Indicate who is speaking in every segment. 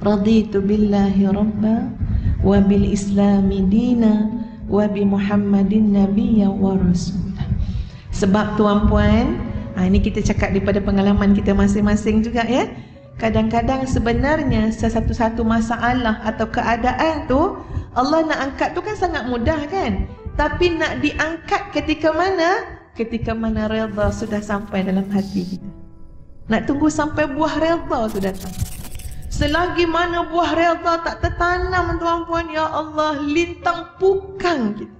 Speaker 1: raditu billahi rabba wa bil islami dina wa bi Muhammadin nabiyya wa rasulah. Sebab tuan-puan, ini kita cakap daripada pengalaman kita masing-masing juga ya. Kadang-kadang sebenarnya satu-satu masalah atau keadaan tu Allah nak angkat tu kan sangat mudah kan. Tapi nak diangkat ketika mana? Ketika mana redha sudah sampai dalam hati kita. Nak tunggu sampai buah redha tu datang. Selagi mana buah redha tak tertanam tuan-puan, ya Allah, lintang pukang kita.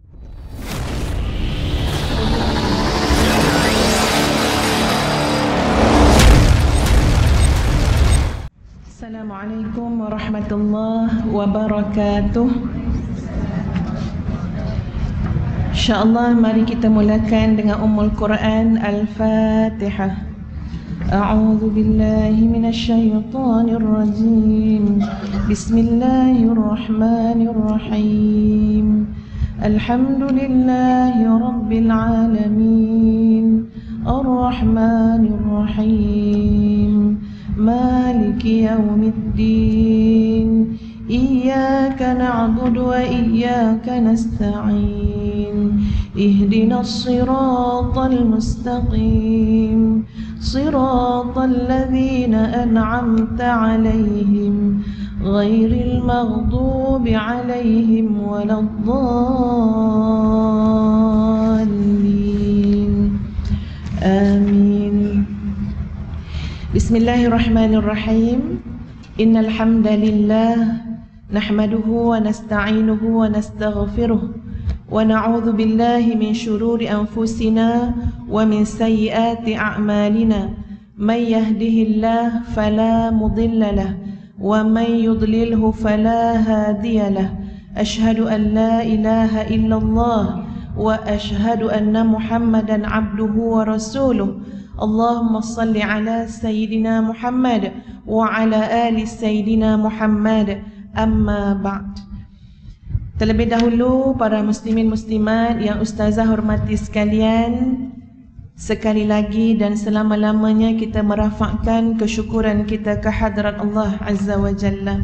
Speaker 1: Assalamualaikum warahmatullahi wabarakatuh. InsyaAllah mari kita mulakan dengan Ummul Quran Al-Fatihah. A'udzu billahi minasyaitonir rajim. Bismillahirrahmanirrahim. Alhamdulillahi rabbil alamin. Ar-Rahmanir Rahim. Maliki yaumiddin. Iyyaka na'budu wa iyyaka nasta'in. Ihdinas siratal mustaqim. Siratal ladzina an'amta 'alaihim ghairil maghdubi 'alaihim waladdallin. Amin. Bismillahirrahmanirrahim. Innal hamdalillah nahmaduhu wa nasta'inuhu wa nastaghfiruh wa na'udzu billahi min shururi anfusina wa min sayyiati a'malina. May yahdihillahu fala mudilla lahu wa may yudlilhu fala hadiya lahu. Ashhadu an la ilaha illallah wa ashhadu anna Muhammadan 'abduhu wa rasuluh. Allahumma salli ala Sayyidina Muhammad wa ala ali Sayyidina Muhammad. Amma ba'd. Terlebih dahulu para muslimin muslimat yang ustazah hormati sekalian, sekali lagi dan selama-lamanya kita merafakkan kesyukuran kita ke hadrat Allah Azza wa Jalla.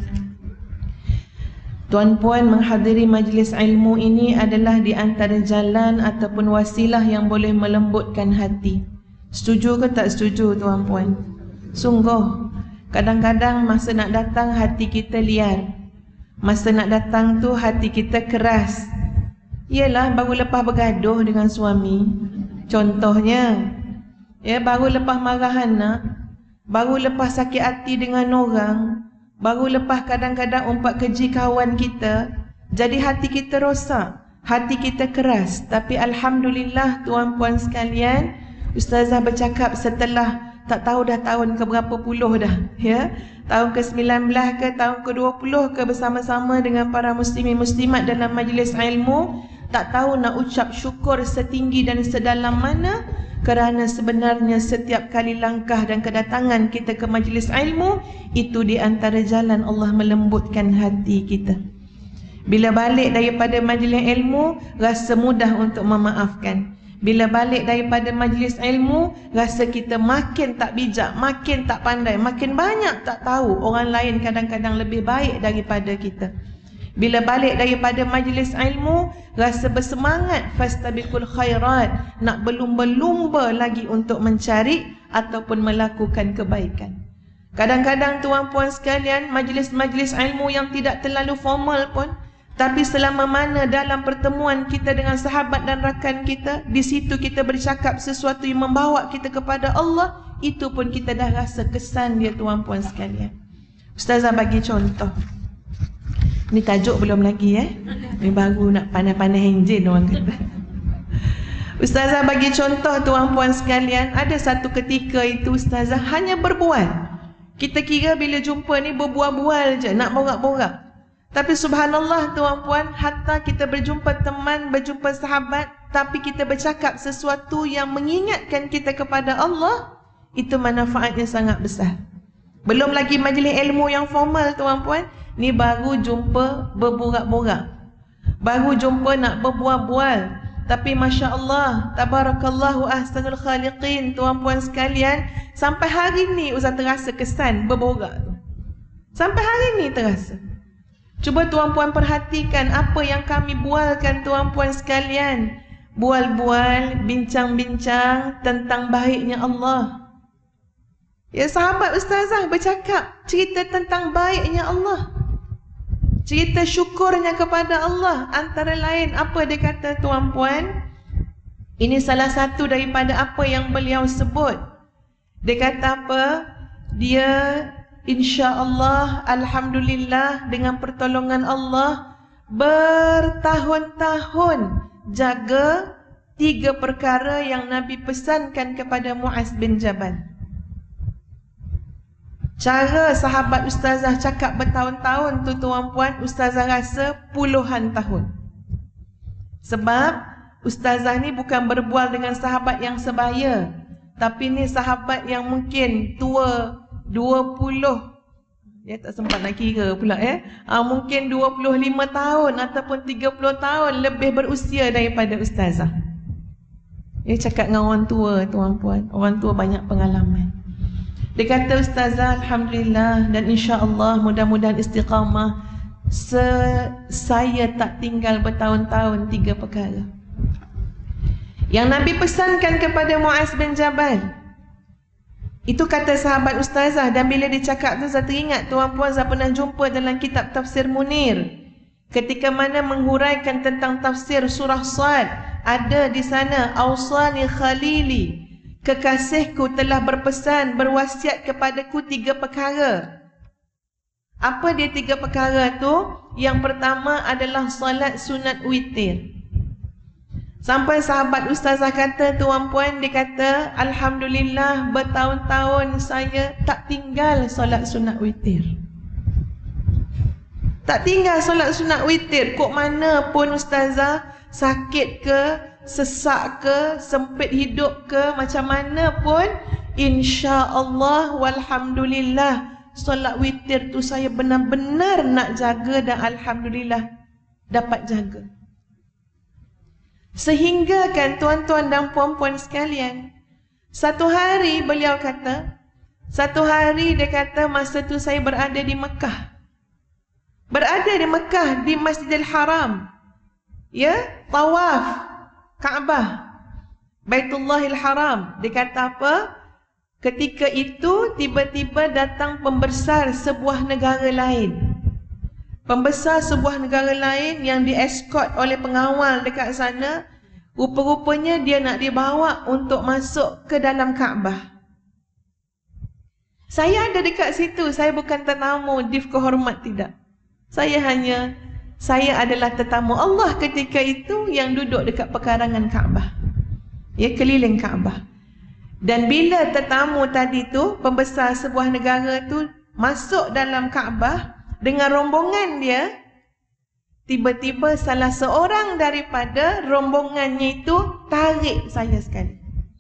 Speaker 1: Tuan-puan, menghadiri majlis ilmu ini adalah di antara jalan ataupun wasilah yang boleh melembutkan hati. Setuju ke tak setuju tuan-puan? Sungguh, kadang-kadang masa nak datang hati kita liar. Masa nak datang tu hati kita keras. Yelah, baru lepas bergaduh dengan suami. Contohnya, ya, baru lepas marah anak, baru lepas sakit hati dengan orang, baru lepas kadang-kadang umpat keji kawan kita. Jadi hati kita rosak, hati kita keras. Tapi alhamdulillah tuan-puan sekalian, ustazah bercakap setelah tak tahu dah tahun ke berapa puluh dah, ya, tahun ke-19 ke tahun ke-20 ke bersama-sama dengan para muslimin muslimat dalam majlis ilmu. Tak tahu nak ucap syukur setinggi dan sedalam mana, kerana sebenarnya setiap kali langkah dan kedatangan kita ke majlis ilmu itu di antara jalan Allah melembutkan hati kita. Bila balik daripada majlis ilmu, rasa mudah untuk memaafkan. Bila balik daripada majlis ilmu, rasa kita makin tak bijak, makin tak pandai, makin banyak tak tahu. Orang lain kadang-kadang lebih baik daripada kita. Bila balik daripada majlis ilmu, rasa bersemangat, fastabiqul khairat, nak berlumba-lumba lagi untuk mencari ataupun melakukan kebaikan. Kadang-kadang tuan-puan sekalian, majlis-majlis ilmu yang tidak terlalu formal pun, tapi selama mana dalam pertemuan kita dengan sahabat dan rakan kita, di situ kita bercakap sesuatu yang membawa kita kepada Allah, itu pun kita dah rasa kesan dia tuan-puan sekalian. Ustazah bagi contoh. Ni tajuk belum lagi Ni baru nak pandai-pandai enjin orang kata. Ustazah bagi contoh tuan-puan sekalian, ada satu ketika itu ustazah hanya berbual. Kita kira bila jumpa ni berbual-bual je, nak borak-borak. Tapi subhanallah tuan-puan, hatta kita berjumpa teman, berjumpa sahabat, tapi kita bercakap sesuatu yang mengingatkan kita kepada Allah, itu manfaatnya sangat besar. Belum lagi majlis ilmu yang formal tuan-puan, ni baru jumpa berborak-borak, baru jumpa nak berbual-bual. Tapi Masya Allah, Tabarakallahu ahsanul khaliqin tuan-puan sekalian, sampai hari ni Ustaz terasa kesan berborak tu. Sampai hari ni terasa. Cuba tuan-puan perhatikan apa yang kami bualkan tuan-puan sekalian. Bual-bual, bincang-bincang tentang baiknya Allah. Ya, sahabat ustazah bercakap cerita tentang baiknya Allah. Cerita syukurnya kepada Allah. Antara lain apa dia kata tuan-puan? Ini salah satu daripada apa yang beliau sebut. Dia kata apa? Dia insya-Allah, alhamdulillah, dengan pertolongan Allah bertahun-tahun jaga 3 perkara yang Nabi pesankan kepada Muaz bin Jabal. Cara sahabat ustazah cakap bertahun-tahun tu tuan-puan, ustazah rasa puluhan tahun. Sebab ustazah ni bukan berbual dengan sahabat yang sebaya, tapi ni sahabat yang mungkin tua 20, dia tak sempat nak kira pula ya. Mungkin 25 tahun ataupun 30 tahun lebih berusia daripada ustazah. Dia cakap dengan orang tua tuan-puan, orang tua banyak pengalaman. Dia kata ustazah, alhamdulillah dan insya-Allah mudah-mudahan istiqamah, saya tak tinggal bertahun-tahun 3 perkara yang Nabi pesankan kepada Muaz bin Jabal. Itu kata sahabat ustazah. Dan bila dia cakap tu, saya teringat tuan-puan, saya pernah jumpa dalam kitab Tafsir Munir, ketika mana menghuraikan tentang tafsir surah Sad. Ada di sana, Awsani Khalili, kekasihku telah berpesan, berwasiat kepadaku 3 perkara. Apa dia 3 perkara tu? Yang pertama adalah solat sunat witir. Sampai sahabat ustazah kata tuan-puan, dia kata alhamdulillah bertahun-tahun saya tak tinggal solat sunat witir. Tak tinggal solat sunat witir. Kok mana pun ustazah, sakit ke, sesak ke, sempit hidup ke, macam mana pun, insya-Allah walhamdulillah solat witir tu saya benar-benar nak jaga dan alhamdulillah dapat jaga. Sehingga kan tuan-tuan dan puan-puan sekalian, satu hari beliau kata, satu hari dia kata masa tu saya berada di Mekah. Berada di Mekah, di Masjidil Haram. Ya, tawaf Kaabah, Baitullahil Haram. Dia kata apa? Ketika itu tiba-tiba datang pembesar sebuah negara lain. Pembesar sebuah negara lain yang dieskort oleh pengawal dekat sana. Rupa-rupanya dia nak dibawa untuk masuk ke dalam Kaabah. Saya ada dekat situ. Saya bukan tetamu dif kehormat, tidak. Saya adalah tetamu Allah ketika itu yang duduk dekat pekarangan Kaabah. Ya, keliling Kaabah. Dan bila tetamu tadi tu, pembesar sebuah negara tu masuk dalam Kaabah dengan rombongan dia, tiba-tiba salah seorang daripada rombongannya itu tarik saya sekali.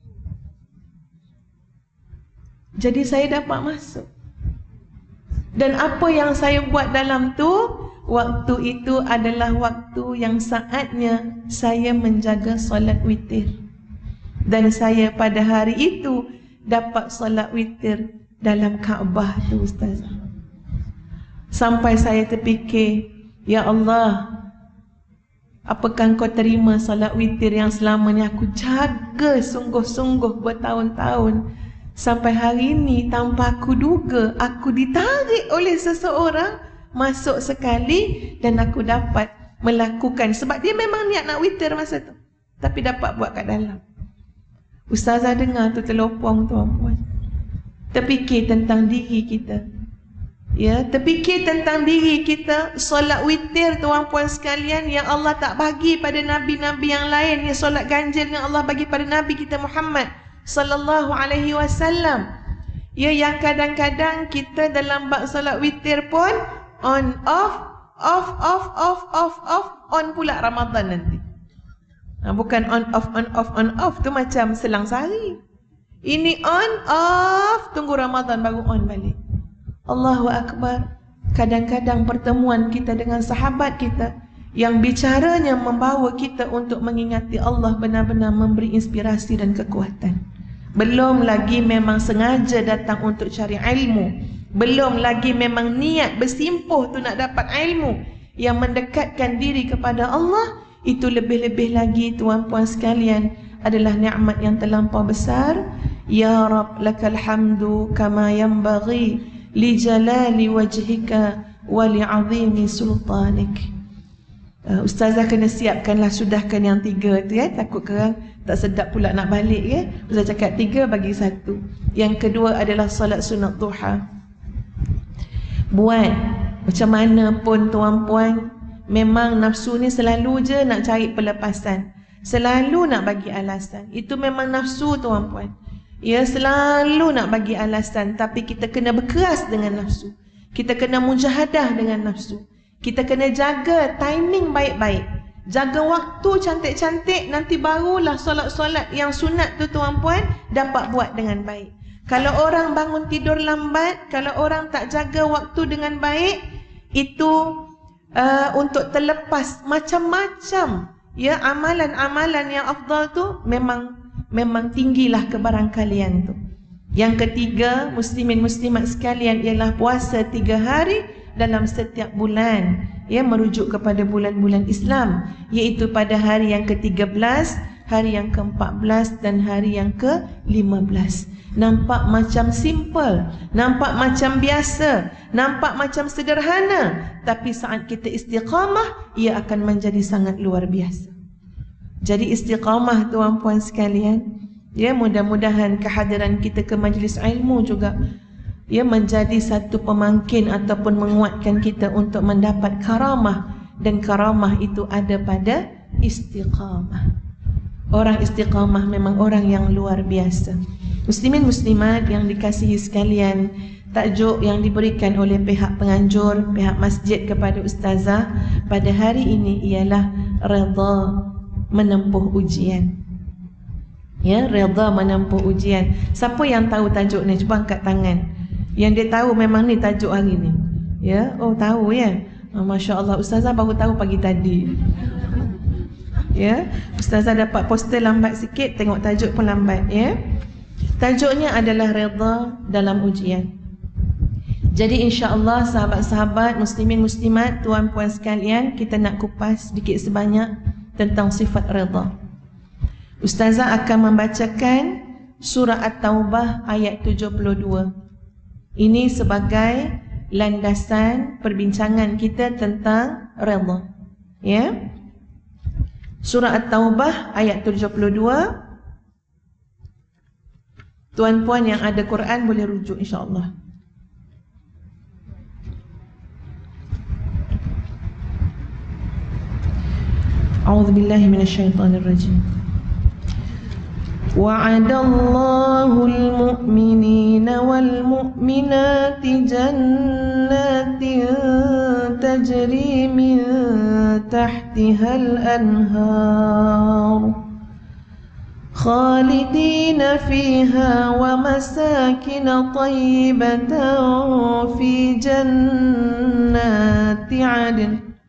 Speaker 1: Jadi saya dapat masuk. Dan apa yang saya buat dalam tu, waktu itu adalah waktu yang saatnya saya menjaga solat witir. Dan saya pada hari itu dapat solat witir dalam Kaabah tu ustazah. Sampai saya terfikir, ya Allah, apakah Engkau terima solat witir yang selama ni aku jaga sungguh-sungguh bertahun-tahun. Sampai hari ini tanpa aku duga, aku ditarik oleh seseorang masuk sekali dan aku dapat melakukan. Sebab dia memang niat nak witir masa tu, tapi dapat buat kat dalam. Ustazah dengar tu terlopong tuan-puan. Terfikir tentang diri kita. Ya, terfikir tentang diri kita. Solat witir tuan-puan sekalian yang Allah tak bagi pada nabi-nabi yang lain, yang solat ganjil yang Allah bagi pada nabi kita Muhammad sallallahu alaihi wasallam. Ya, yang kadang-kadang kita dalam bab solat witir pun on off on pula Ramadan nanti. Bukan on off tu macam selang sehari. Ini on off, tunggu Ramadan baru on balik. Allahu Akbar. Kadang-kadang pertemuan kita dengan sahabat kita yang bicaranya membawa kita untuk mengingati Allah benar-benar memberi inspirasi dan kekuatan. Belum lagi memang sengaja datang untuk cari ilmu. Belum lagi memang niat bersimpuh tu nak dapat ilmu yang mendekatkan diri kepada Allah, itu lebih-lebih lagi tuan-puan sekalian adalah nikmat yang terlampau besar. Ya Rab lakal hamdu kama yanbaghi li jalali wajhika wa li azimi sultanik. Ustazah kena siapkanlah, sudahkan yang 3 tu ya. Takut korang tak sedap pula nak balik ya. Ustazah cakap 3 bagi 1. Yang kedua adalah solat sunat duha. Buat macam mana pun tuan-puan, memang nafsu ni selalu je nak cari pelepasan, selalu nak bagi alasan. Itu memang nafsu tuan-puan. Ya, selalu nak bagi alasan. Tapi kita kena berkeras dengan nafsu. Kita kena mujahadah dengan nafsu. Kita kena jaga timing baik-baik. Jaga waktu cantik-cantik. Nanti barulah solat-solat yang sunat tu tuan-puan dapat buat dengan baik. Kalau orang bangun tidur lambat, kalau orang tak jaga waktu dengan baik, itu untuk terlepas macam-macam ya amalan-amalan yang afdal tu memang tinggilah kebarangkalian tu. Yang ketiga, muslimin muslimat sekalian, ialah puasa 3 hari dalam setiap bulan, ya, merujuk kepada bulan-bulan Islam, iaitu pada hari yang ke-13, hari yang ke-14 dan hari yang ke-15. Nampak macam simple, nampak macam biasa, nampak macam sederhana, tapi saat kita istiqamah, ia akan menjadi sangat luar biasa. Jadi istiqamah tuan-puan sekalian, ya, mudah-mudahan kehadiran kita ke majlis ilmu juga ia menjadi satu pemangkin ataupun menguatkan kita untuk mendapat karamah, dan karamah itu ada pada istiqamah. Orang istiqamah memang orang yang luar biasa. Muslimin muslimat yang dikasihi sekalian, tajuk yang diberikan oleh pihak penganjur, pihak masjid kepada ustazah pada hari ini ialah redha menempuh ujian. Ya, redha menempuh ujian. Siapa yang tahu tajuk ni? Cuba angkat tangan. Yang dia tahu memang ni tajuk hari ni. Ya, oh tahu ya. Masya Allah, ustazah baru tahu pagi tadi. Ya, ustazah dapat poster lambat sikit, tengok tajuk pun lambat ya. Tajuknya adalah redha dalam ujian. Jadi insya-Allah sahabat-sahabat, muslimin muslimat, tuan-puan sekalian, kita nak kupas sedikit sebanyak tentang sifat redha. Ustazah akan membacakan surah At-Taubah ayat 72. Ini sebagai landasan perbincangan kita tentang redha. Ya. Surah At-Taubah ayat 72. Tuan-puan yang ada Quran boleh rujuk insya-Allah. A'udzubillahi minasyaitonir rajim. Wa'adallahu al-mu'minina wal-mu'minati jannatin tajri min tahtiha al-anhar خالدين فيها ومساكن طيبة في جنات عدن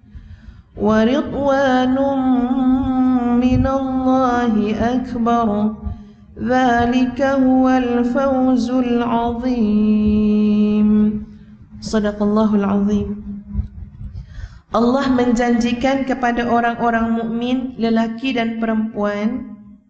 Speaker 1: ورضوان من الله أكبر ذلك هو الفوز العظيم صدق الله العظيم. Allah menjanjikan kepada orang-orang mukmin, lelaki dan perempuan,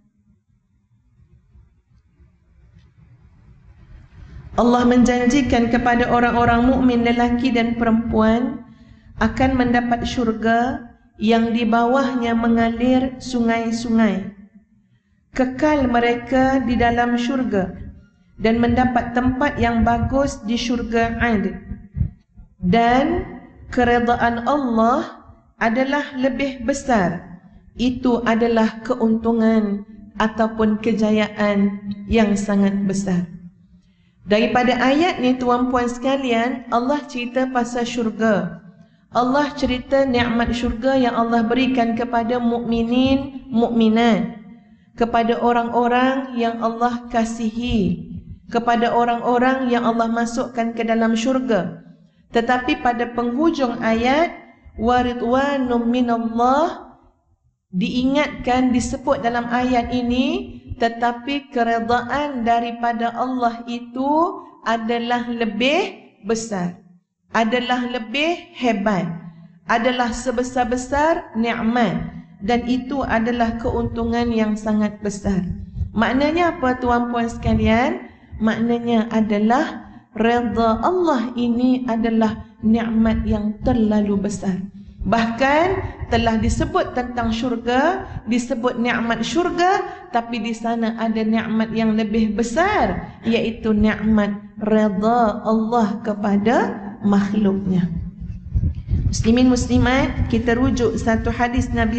Speaker 1: Allah menjanjikan kepada orang-orang mukmin lelaki dan perempuan akan mendapat syurga yang di bawahnya mengalir sungai-sungai. Kekal mereka di dalam syurga dan mendapat tempat yang bagus di syurga Ad. Dan keredaan Allah adalah lebih besar. Itu adalah keuntungan ataupun kejayaan yang sangat besar. Daripada ayat ni tuan-puan sekalian, Allah cerita pasal syurga. Allah cerita nikmat syurga yang Allah berikan kepada mukminin, mukminat, kepada orang-orang yang Allah kasihi, kepada orang-orang yang Allah masukkan ke dalam syurga. Tetapi pada penghujung ayat, waridwanum minallah, diingatkan, disebut dalam ayat ini, tetapi keredaan daripada Allah itu adalah lebih besar, adalah lebih hebat, adalah sebesar-besar nikmat, dan itu adalah keuntungan yang sangat besar. Maknanya apa tuan-puan sekalian? Maknanya adalah redha Allah ini adalah nikmat yang terlalu besar. Bahkan telah disebut tentang syurga, disebut nikmat syurga, tapi di sana ada nikmat yang lebih besar, iaitu nikmat redha Allah kepada makhluknya. Muslimin muslimat, kita rujuk satu hadis Nabi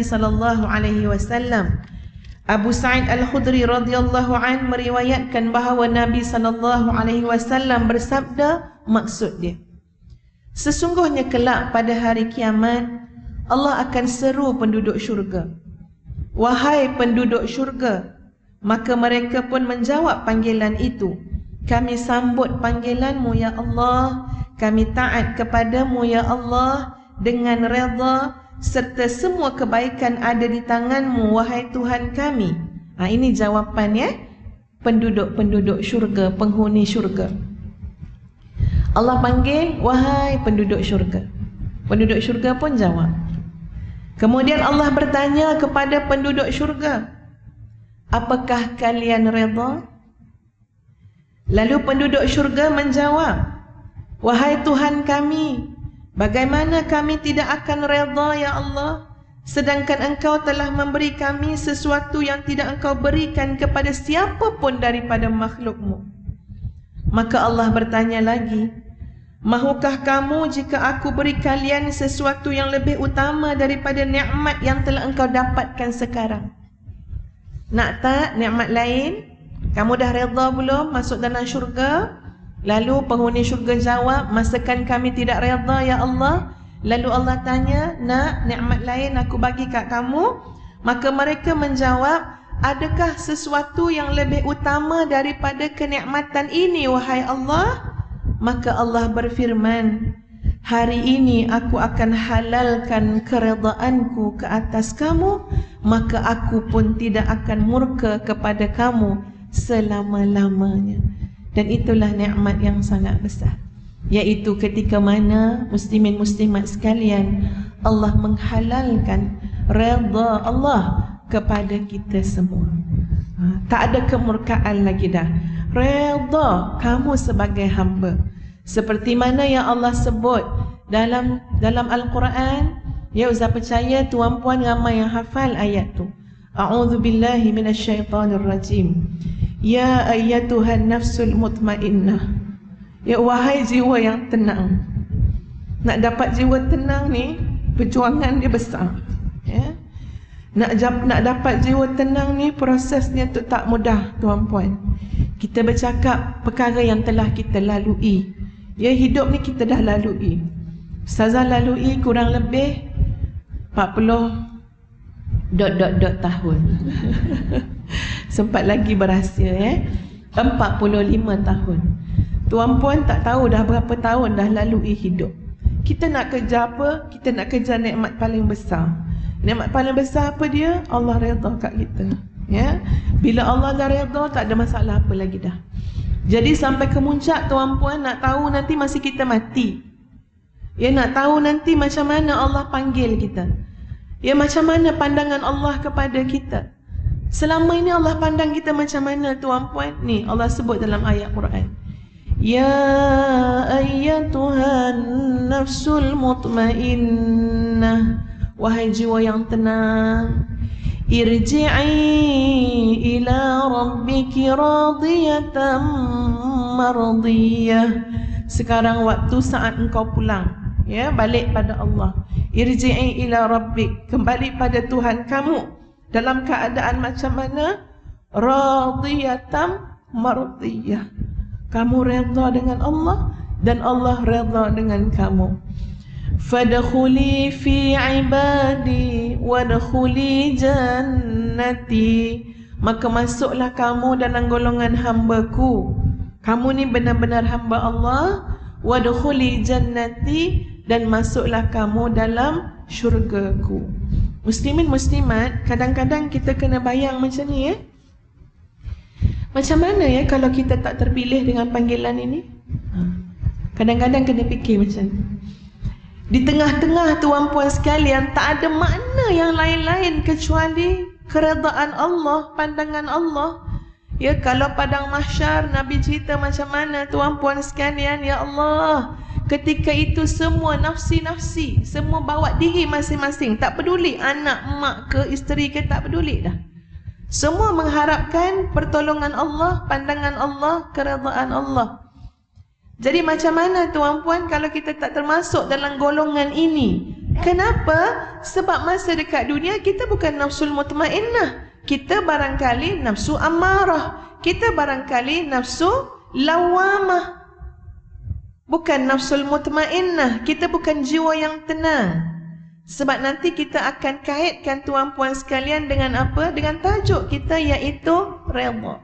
Speaker 1: SAW. Abu Sa'id Al-Khudri radhiyallahu an meriwayatkan bahawa Nabi SAW bersabda, maksud dia, sesungguhnya kelak pada hari kiamat Allah akan seru penduduk syurga, wahai penduduk syurga, maka mereka pun menjawab panggilan itu, kami sambut panggilanmu ya Allah, kami taat kepadamu ya Allah dengan redha, serta semua kebaikan ada di tanganmu wahai Tuhan kami. Ini jawapannya penduduk-penduduk syurga, penghuni syurga. Allah panggil, wahai penduduk syurga. Penduduk syurga pun jawab. Kemudian Allah bertanya kepada penduduk syurga, apakah kalian redha? Lalu penduduk syurga menjawab, wahai Tuhan kami, bagaimana kami tidak akan redha ya Allah, sedangkan Engkau telah memberi kami sesuatu yang tidak Engkau berikan kepada siapa pun daripada makhlukmu. Maka Allah bertanya lagi, mahukah kamu jika aku beri kalian sesuatu yang lebih utama daripada nikmat yang telah engkau dapatkan sekarang? Nak tak nikmat lain? Kamu dah redha belum masuk dalam syurga? Lalu penghuni syurga jawab, masakan kami tidak redha ya Allah? Lalu Allah tanya, nak nikmat lain aku bagi kat kamu? Maka mereka menjawab, adakah sesuatu yang lebih utama daripada kenikmatan ini wahai Allah? Maka Allah berfirman, hari ini aku akan halalkan keredaanku ke atas kamu, maka aku pun tidak akan murka kepada kamu selama-lamanya. Dan itulah nikmat yang sangat besar, iaitu ketika mana muslimin muslimat sekalian, Allah menghalalkan redha Allah kepada kita semua. Tak ada kemurkaan lagi dah. Redha kamu sebagai hamba. Seperti mana yang Allah sebut dalam Al-Quran. Ya Ustaz percaya tuan-puan ramai yang hafal ayat tu. A'udzu billahi minasyaitonir rajim. Ya ayyatuhan nafsul mutmainnah. Ya wahai jiwa yang tenang. Nak dapat jiwa tenang ni, perjuangan dia besar. Ya. Nak dapat jiwa tenang ni, prosesnya tu tak mudah tuan-puan. Kita bercakap perkara yang telah kita lalui. Ya, hidup ni kita dah lalui. Ustazah lalui kurang lebih 40 tahun. Sempat lagi berahsia 45 tahun. Tuan-puan tak tahu dah berapa tahun dah lalui hidup. Kita nak kerja apa? Kita nak kerja nikmat paling besar. Nikmat paling besar apa dia? Allah redha kat kita. Ya. Bila Allah dah redha, tak ada masalah apa lagi dah. Jadi sampai ke muncak tuan-puan, nak tahu nanti masa kita mati. Ya, nak tahu nanti macam mana Allah panggil kita. Ya, macam mana pandangan Allah kepada kita. Selama ini Allah pandang kita macam mana tuan-puan? Ni Allah sebut dalam ayat Quran. Ya ayyatuhan nafsul mutmainnah, wahai jiwa yang tenang, irji'i ila rabbiki radiyatan mardiyah. Sekarang waktu saat engkau pulang, ya, balik pada Allah. Irji'i ila rabbik, kembali pada Tuhan kamu dalam keadaan macam mana? Radiyatan mardiyah. Kamu redha dengan Allah dan Allah redha dengan kamu. Fadkhuli fi ibadi wadkhuli jannati, maka masuklah kamu dalam golongan hamba-Ku. Kamu ni benar-benar hamba Allah. Wadkhuli jannati, dan masuklah kamu dalam syurga-Ku. Muslimin muslimat, kadang-kadang kita kena bayang macam ni Macam mana kalau kita tak terpilih dengan panggilan ini? Kadang-kadang kena fikir macam tu. Di tengah-tengah tuan-puan sekalian, tak ada makna yang lain-lain kecuali keredaan Allah, pandangan Allah. Ya, kalau padang mahsyar Nabi cerita macam mana tuan-puan sekalian, ya Allah, ketika itu semua nafsi-nafsi, semua bawa diri masing-masing, tak peduli anak, mak ke, isteri ke, tak peduli dah. Semua mengharapkan pertolongan Allah, pandangan Allah, keredaan Allah. Jadi macam mana tuan-puan kalau kita tak termasuk dalam golongan ini? Kenapa? Sebab masa dekat dunia kita bukan nafsul mutmainnah. Kita barangkali nafsu ammarah. Kita barangkali nafsu lawamah. Bukan nafsul mutmainnah. Kita bukan jiwa yang tenang. Sebab nanti kita akan kaitkan tuan-puan sekalian dengan apa? Dengan tajuk kita, iaitu redha.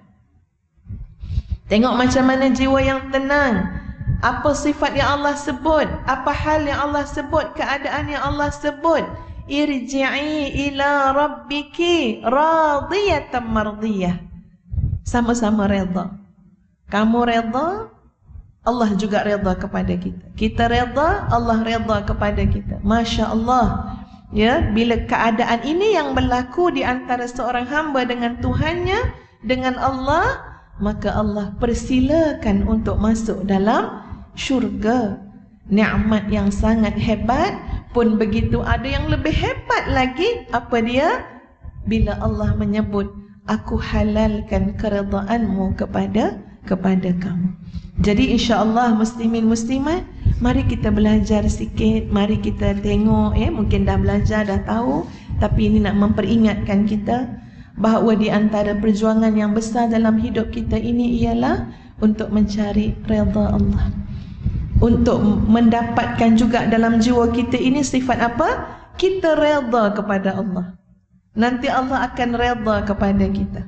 Speaker 1: Tengok macam mana jiwa yang tenang. Apa sifat yang Allah sebut, apa hal yang Allah sebut, keadaan yang Allah sebut. Irji'i ila rabbiki radiyatan mardiyah. Sama-sama redha. Kamu redha, Allah juga redha kepada kita. Kita redha, Allah redha kepada kita. Masya Allah. Ya, bila keadaan ini yang berlaku di antara seorang hamba dengan Tuhannya, dengan Allah, maka Allah persilakan untuk masuk dalam syurga. Nikmat yang sangat hebat. Pun begitu ada yang lebih hebat lagi. Apa dia? Bila Allah menyebut, aku halalkan keredaanmu kepada kamu. Jadi insya-Allah muslimin muslimat, mari kita belajar sikit, mari kita tengok, mungkin dah belajar, dah tahu, tapi ini nak memperingatkan kita bahawa di antara perjuangan yang besar dalam hidup kita ini ialah untuk mencari redha Allah. Untuk mendapatkan juga dalam jiwa kita ini sifat apa? Kita redha kepada Allah. Nanti Allah akan redha kepada kita.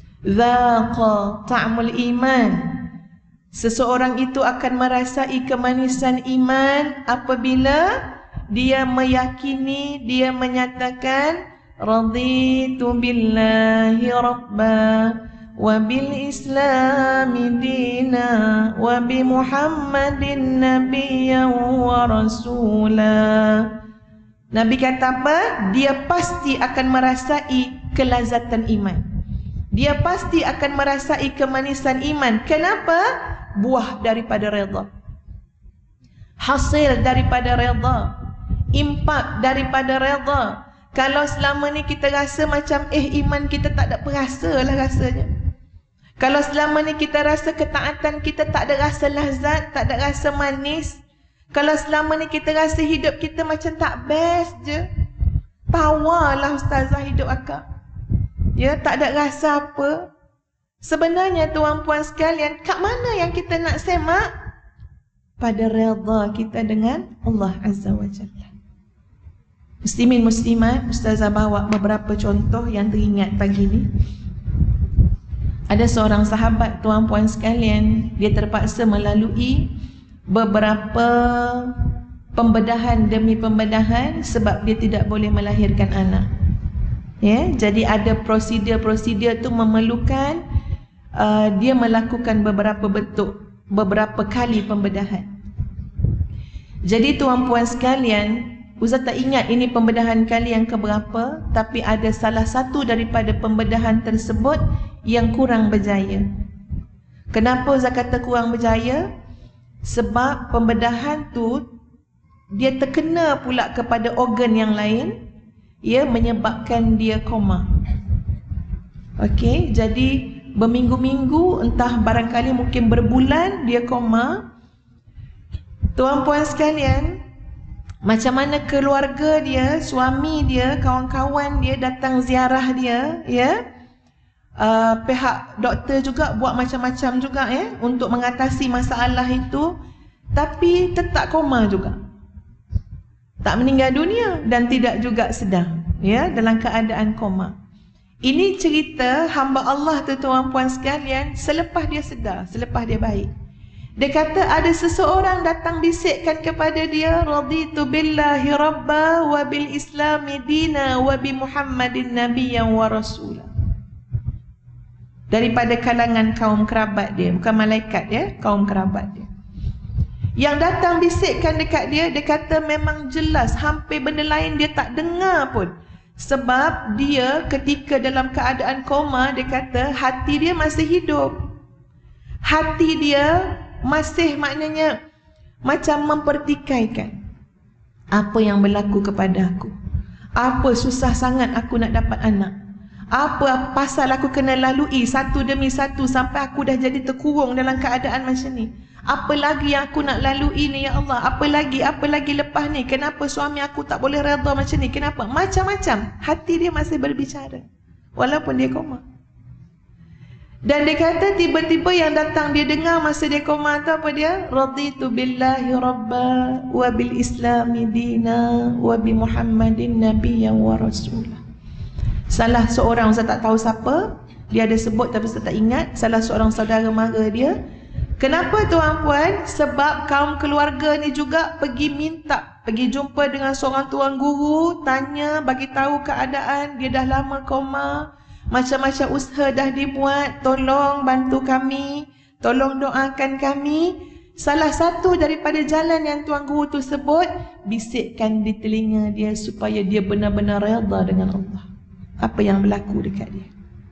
Speaker 1: Zaqa ta'mul iman. Seseorang itu akan merasai kemanisan iman apabila dia meyakini, dia menyatakan raditu billahi rabba wa bil islami dina wa bi muhammadin nabiyyan wa rasula. Nabi kata apa? Dia pasti akan merasai kelazatan iman. Dia pasti akan merasai kemanisan iman. Kenapa? Buah daripada redha. Hasil daripada redha. Impak daripada redha. Kalau selama ni kita rasa macam iman kita tak ada perasa lah rasanya. Kalau selama ni kita rasa ketaatan kita tak ada rasa lazat, tak ada rasa manis. Kalau selama ni kita rasa hidup kita macam tak best je. Power lah ustazah hidup akak. Ya, tak ada rasa apa. Sebenarnya tuan-puan sekalian, kat mana yang kita nak semak? Pada redha kita dengan Allah Azza wa Jalla. Muslimin muslimat, ustazah bawa beberapa contoh yang teringat pagi ni. Ada seorang sahabat tuan-puan sekalian, dia terpaksa melalui beberapa pembedahan demi pembedahan sebab dia tidak boleh melahirkan anak. Ya, jadi ada prosedur-prosedur tu memerlukan dia melakukan beberapa kali pembedahan. Jadi tuan-puan sekalian, Ustaz tak ingat ini pembedahan kali yang keberapa, tapi ada salah satu daripada pembedahan tersebut yang kurang berjaya. Kenapa Ustaz kata kurang berjaya? Sebab pembedahan tu dia terkena pula kepada organ yang lain, ia menyebabkan dia koma. Okey, jadi berminggu-minggu, entah barangkali mungkin berbulan dia koma. Tuan-puan sekalian, macam mana keluarga dia, suami dia, kawan-kawan dia datang ziarah dia, ya. Pihak doktor juga buat macam-macam juga untuk mengatasi masalah itu, tapi tetap koma juga. Tak meninggal dunia dan tidak juga sedar, ya, dalam keadaan koma. Ini cerita hamba Allah tu tuan-puan sekalian selepas dia sedar, selepas dia baik. Dia kata ada seseorang datang bisikkan kepada dia, raditu billahi rabba wa bil islami dina wa bi muhammadin nabiyyan wa rasula. Daripada kalangan kaum kerabat dia, bukan malaikat ya, kaum kerabat dia. Yang datang bisikkan dekat dia, dia kata memang jelas, hampir benda lain dia tak dengar pun. Sebab dia ketika dalam keadaan koma, dia kata hati dia masih hidup. Hati dia masih maknanya macam mempertikaikan apa yang berlaku kepada aku. Apa susah sangat aku nak dapat anak. Apa pasal aku kena lalui satu demi satu sampai aku dah jadi terkurung dalam keadaan macam ni. Apa lagi yang aku nak lalui ni ya Allah. Apa lagi lepas ni. Kenapa suami aku tak boleh redha macam ni. Kenapa? Macam-macam. Hati dia masih berbicara walaupun dia koma. Dan dia kata tiba-tiba yang datang dia dengar masa dia koma tu apa dia? Raditu billahi rabba wa bil islami dina wa bi Muhammadin nabiyyan wa rasulah. Salah seorang, saya tak tahu siapa, dia ada sebut tapi saya tak ingat, salah seorang saudara mara dia. Kenapa tuan puan? Sebab kaum keluarga ni juga pergi jumpa dengan seorang tuan guru, tanya, bagi tahu keadaan, dia dah lama koma. Macam-macam usaha dah dibuat, tolong bantu kami, tolong doakan kami. Salah satu daripada jalan yang tuan guru tu sebut, bisikkan di telinga dia supaya dia benar-benar redha dengan Allah. Apa yang berlaku dekat dia?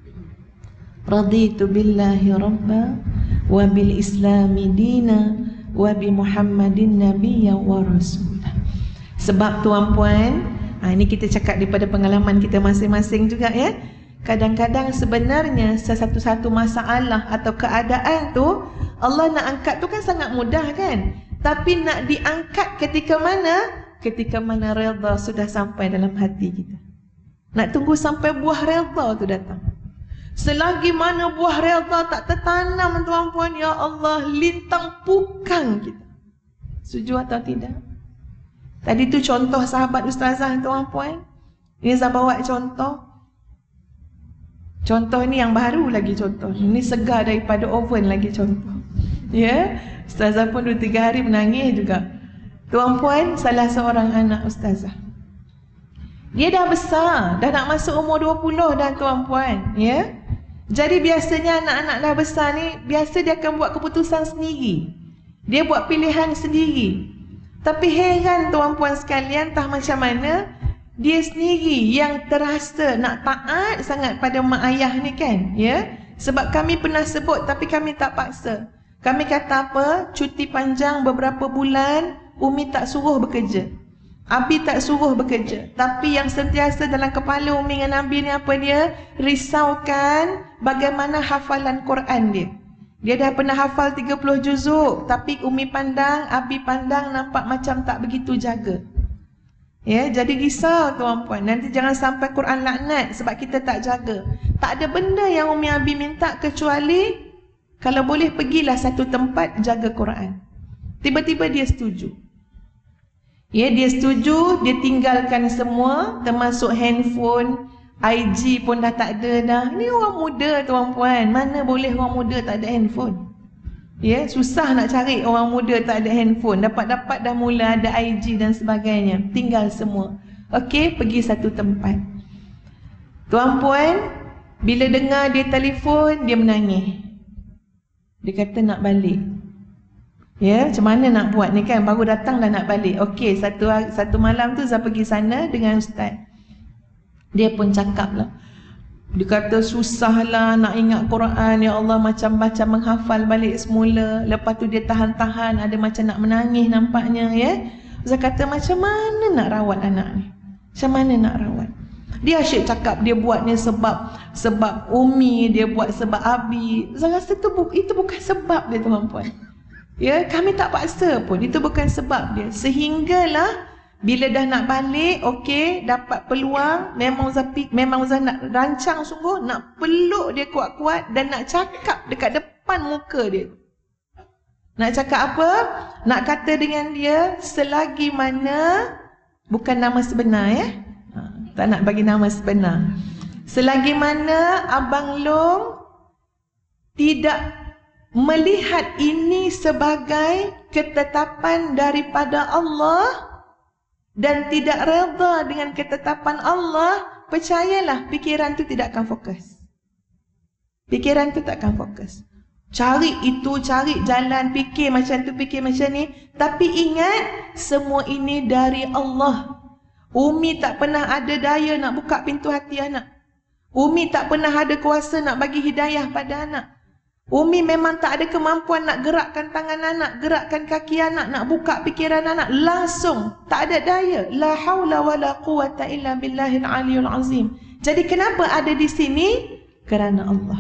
Speaker 1: Raditu billahi rabba wa bil islami dina wa bi Muhammadin nabiyyan wa rasulah. Sebab tuan puan, ini kita cakap daripada pengalaman kita masing-masing juga ya. Kadang-kadang sebenarnya satu-satu masalah atau keadaan tu Allah nak angkat tu kan sangat mudah kan. Tapi nak diangkat ketika mana? Ketika mana redha sudah sampai dalam hati kita. Nak tunggu sampai buah redha tu datang. Selagi mana buah redha tak tertanam tuan puan, ya Allah, lintang pukang kita. Setuju atau tidak? Tadi tu contoh sahabat ustazah tuan puan. Ini saya bawa contoh. Contoh ni yang baru lagi contoh. Ini segar daripada oven lagi contoh. Ya, ustazah pun 2-3 hari menangis juga. Tuan puan, salah seorang anak ustazah. Dia dah besar, dah nak masuk umur 20 dah tuan puan, ya. Jadi biasanya anak-anak dah besar ni, biasa dia akan buat keputusan sendiri. Dia buat pilihan sendiri. Tapi heran tuan puan sekalian, entah macam mana, dia sendiri yang terasa nak taat sangat pada mak ayah ni kan, ya. Sebab kami pernah sebut tapi kami tak paksa. Kami kata apa? Cuti panjang beberapa bulan, Umi tak suruh bekerja. Abi tak suruh bekerja. Tapi yang sentiasa dalam kepala Umi dengan Abi ni apa dia? Risaukan bagaimana hafalan Quran dia. Dia dah pernah hafal 30 juzuk, tapi Umi pandang, Abi pandang nampak macam tak begitu jaga. Ya, jadi risau tuan puan. Nanti jangan sampai Quran laknat sebab kita tak jaga. Tak ada benda yang Umi Abi minta kecuali kalau boleh pergilah satu tempat jaga Quran. Tiba-tiba dia setuju. Ya, dia setuju, dia tinggalkan semua termasuk handphone, IG pun dah tak ada dah. Ni orang muda tuan puan, mana boleh orang muda tak ada handphone. Ya, susah nak cari orang muda tak ada handphone. Dapat-dapat dah mula ada IG dan sebagainya. Tinggal semua. Okey, pergi satu tempat. Tuan puan, bila dengar dia telefon, dia menangis. Dia kata nak balik. Ya, macam mana nak buat ni kan? Baru datang dah nak balik. Okey, satu malam tu saya pergi sana dengan ustaz. Dia pun cakap lah. Dia kata susahlah nak ingat Quran, ya Allah, macam baca menghafal balik semula. Lepas tu dia tahan-tahan, ada macam nak menangis nampaknya ya. Saya kata macam mana nak rawat anak ni? Macam mana nak rawat? Dia asyik cakap dia buat ni sebab Umi, dia buat sebab Abi. Saya rasa itu bukan sebab dia tuan puan. Ya, kami tak paksa pun, itu bukan sebab dia. Sehinggalah bila dah nak balik, okey, dapat peluang, memang Zah nak rancang sungguh, nak peluk dia kuat-kuat dan nak cakap dekat depan muka dia. Nak cakap apa? Nak kata dengan dia, selagi mana, bukan nama sebenar ya, tak nak bagi nama sebenar. Selagi mana Abang Long tidak melihat ini sebagai ketetapan daripada Allah dan tidak redha dengan ketetapan Allah, percayalah fikiran tu tidak akan fokus. Fikiran tu tak akan fokus. Cari itu, cari jalan, fikir macam tu, fikir macam ni. Tapi ingat, semua ini dari Allah. Umi tak pernah ada daya nak buka pintu hati anak. Umi tak pernah ada kuasa nak bagi hidayah pada anak. Umi memang tak ada kemampuan nak gerakkan tangan anak, gerakkan kaki anak, nak buka fikiran anak. Langsung, tak ada daya. La haula wa la quwata illa billahil aliyul azim. Jadi kenapa ada di sini? Kerana Allah.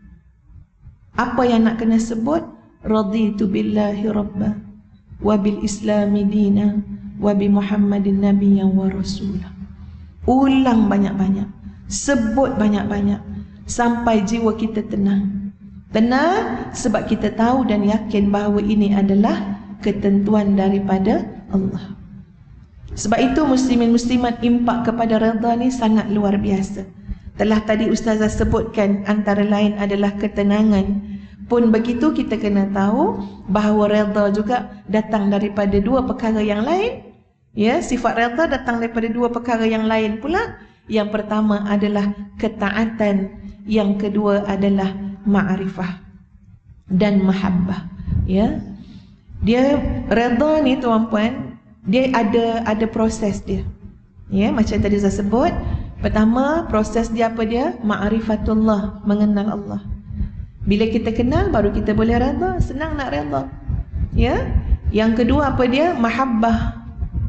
Speaker 1: Apa yang nak kena sebut? Raditu billahi rabba wa bil islami dina wa bi Muhammadin nabiyyan wa rasulah. Ulang banyak-banyak, sebut banyak-banyak sampai jiwa kita tenang. Tenang sebab kita tahu dan yakin bahawa ini adalah ketentuan daripada Allah. Sebab itu muslimin muslimat, impak kepada redha ni sangat luar biasa. Telah tadi ustazah sebutkan antara lain adalah ketenangan. Pun begitu kita kena tahu bahawa redha juga datang daripada dua perkara yang lain. Ya, sifat redha datang daripada dua perkara yang lain pula. Yang pertama adalah ketaatan, yang kedua adalah ma'rifah dan mahabbah. Ya. Dia redha ni tuan-puan, dia ada proses dia. Ya, macam tadi saya sebut, pertama proses dia apa dia? Ma'rifatullah, mengenal Allah. Bila kita kenal baru kita boleh redha, senang nak redha. Ya. Yang kedua apa dia? Mahabbah.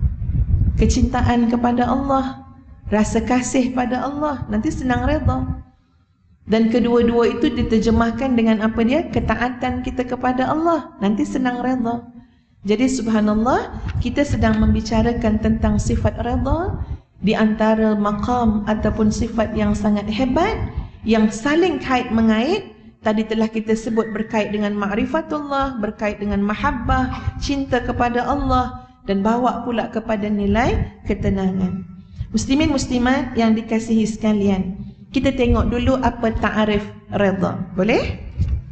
Speaker 1: Kecintaan kepada Allah, rasa kasih pada Allah, nanti senang redha. Dan kedua-dua itu diterjemahkan dengan apa dia? Ketaatan kita kepada Allah, nanti senang redha. Jadi subhanallah, kita sedang membicarakan tentang sifat redha di antara maqam ataupun sifat yang sangat hebat, yang saling kait-mengait. Tadi telah kita sebut berkait dengan ma'rifatullah, berkait dengan mahabbah, cinta kepada Allah, dan bawa pula kepada nilai ketenangan. Muslimin muslimat yang dikasihi sekalian, kita tengok dulu apa ta'arif redha. Boleh?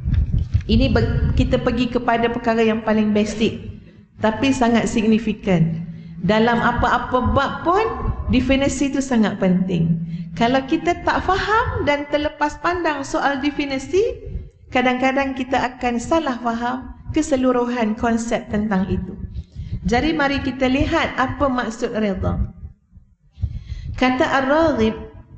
Speaker 1: Ini kita pergi kepada perkara yang paling basic tapi sangat signifikan. Dalam apa-apa bab pun definisi itu sangat penting. Kalau kita tak faham dan terlepas pandang soal definisi, kadang-kadang kita akan salah faham keseluruhan konsep tentang itu. Jadi mari kita lihat apa maksud redha. Kata Ar-Raghib,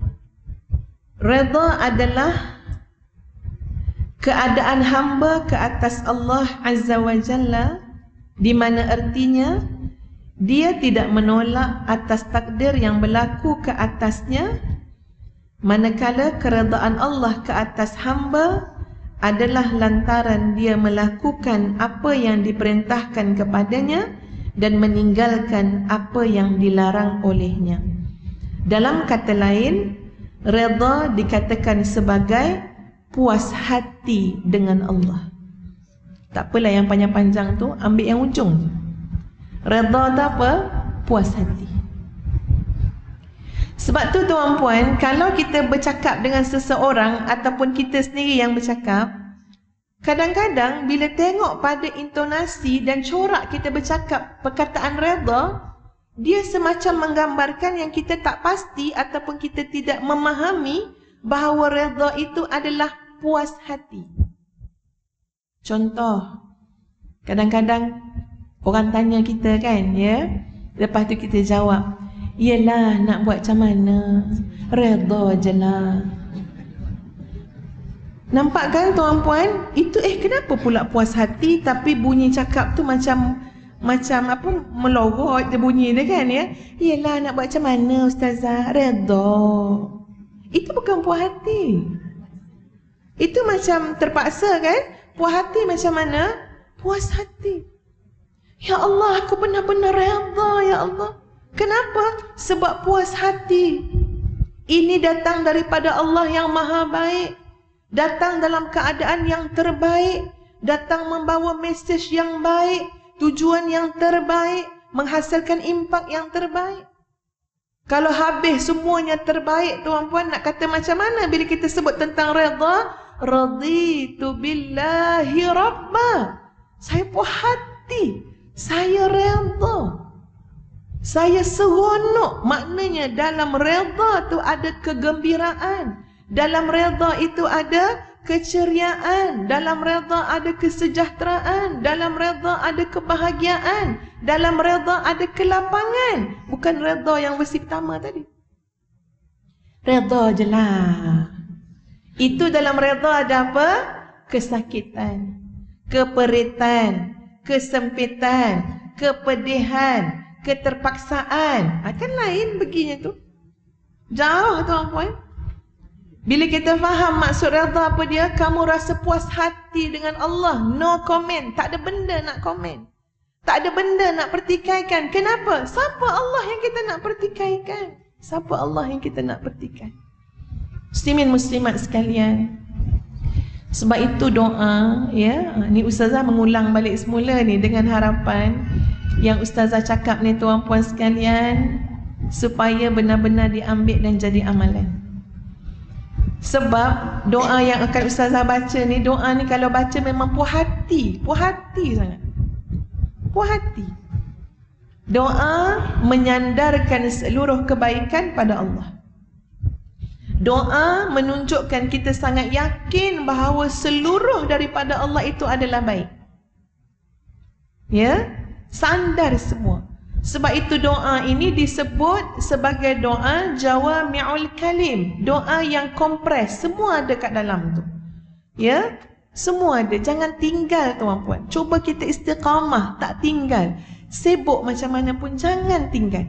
Speaker 1: redha adalah keadaan hamba ke atas Allah Azza wa Jalla, di mana artinya dia tidak menolak atas takdir yang berlaku ke atasnya, manakala keredaan Allah ke atas hamba adalah lantaran dia melakukan apa yang diperintahkan kepadanya dan meninggalkan apa yang dilarang olehnya. Dalam kata lain, redha dikatakan sebagai puas hati dengan Allah. Tak apalah yang panjang-panjang tu, ambil yang ujung tu. Redha tu apa? Puas hati. Sebab tu tuan-puan, kalau kita bercakap dengan seseorang ataupun kita sendiri yang bercakap, kadang-kadang bila tengok pada intonasi dan corak kita bercakap perkataan redha, dia semacam menggambarkan yang kita tak pasti ataupun kita tidak memahami bahawa redha itu adalah puas hati. Contoh, kadang-kadang orang tanya kita kan, ya, lepas tu kita jawab, yelah, nak buat macam mana, redha je lah. Nampak kan tuan-puan? Itu kenapa pula puas hati tapi bunyi cakap tu macam apa, melorot dia bunyi dia kan, ya. Yelah, nak buat macam mana ustazah, redha. Itu bukan puas hati. Itu macam terpaksa kan? Puas hati macam mana? Puas hati. Ya Allah, aku benar-benar redha, ya Allah. Kenapa? Sebab puas hati. Ini datang daripada Allah yang maha baik. Datang dalam keadaan yang terbaik. Datang membawa mesej yang baik. Tujuan yang terbaik. Menghasilkan impak yang terbaik. Kalau habis semuanya terbaik, tuan-puan, nak kata macam mana bila kita sebut tentang redha? Raditu billahi rabba. Saya puas hati. Saya redha. Saya seronok. Maknanya dalam redha tu ada kegembiraan. Dalam redha itu ada keceriaan, dalam redha ada kesejahteraan, dalam redha ada kebahagiaan, dalam redha ada kelapangan. Bukan redha yang versi pertama tadi. Redha je lah. Itu dalam redha ada apa? Kesakitan, keperitan, kesempitan, kepedihan, keterpaksaan. Kan lain begini tu. Jauh tuan-puan. Bila kita faham maksud redha apa dia, kamu rasa puas hati dengan Allah. No comment. Tak ada benda nak komen. Tak ada benda nak pertikaikan. Kenapa? Siapa Allah yang kita nak pertikaikan? Siapa Allah yang kita nak pertikaikan? Muslimin muslimat sekalian. Sebab itu doa, ya, ni Ustazah mengulang balik semula ni dengan harapan yang Ustazah cakap ni tuan-puan sekalian, supaya benar-benar diambil dan jadi amalan. Sebab doa yang akan Ustazah baca ni, doa ni kalau baca memang puas hati sangat. Puas hati. Doa menyandarkan seluruh kebaikan pada Allah. Doa menunjukkan kita sangat yakin bahawa seluruh daripada Allah itu adalah baik. Ya, sandar semua. Sebab itu doa ini disebut sebagai doa jawami'ul kalim, doa yang kompres, semua ada kat dalam tu. Ya, semua ada. Jangan tinggal tuan-puan. Cuba kita istiqamah, tak tinggal. Sibuk macam mana pun jangan tinggal.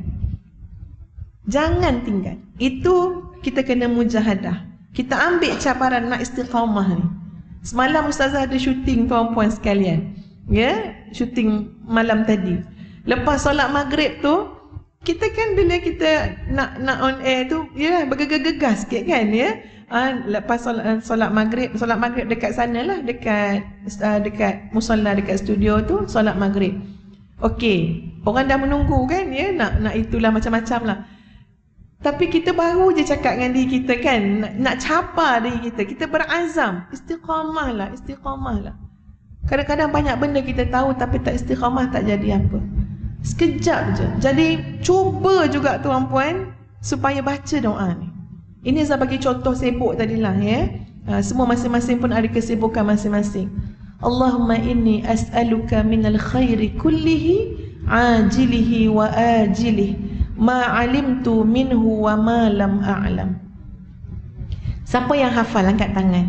Speaker 1: Jangan tinggal. Itu kita kena mujahadah. Kita ambil cabaran nak istiqamah ni. Semalam Ustazah ada syuting tuan-puan sekalian. Ya, syuting malam tadi. Lepas solat maghrib tu, kita kan bila kita nak on air tu, ya, bergegas-gegas sikit kan, ya. Lepas solat maghrib dekat sana lah, dekat musalla dekat studio tu, solat maghrib. Okey, orang dah menunggu kan, ya, nak itulah macam-macam lah. Tapi kita baru je cakap dengan diri kita kan, nak capa diri kita. Kita berazam, istiqamah lah. Kadang-kadang banyak benda kita tahu tapi tak istiqamah, tak jadi apa. Sekejap je. Jadi cuba juga tuan-puan supaya baca doa ni. Ini saya bagi contoh sibuk tadilah, ya. Semua masing-masing pun ada kesibukan masing-masing. Allahumma inni as'aluka minal khairi kullihi ajilihi wa ajilihi ma alimtu minhu wa ma lam a'lam. Siapa yang hafal angkat tangan?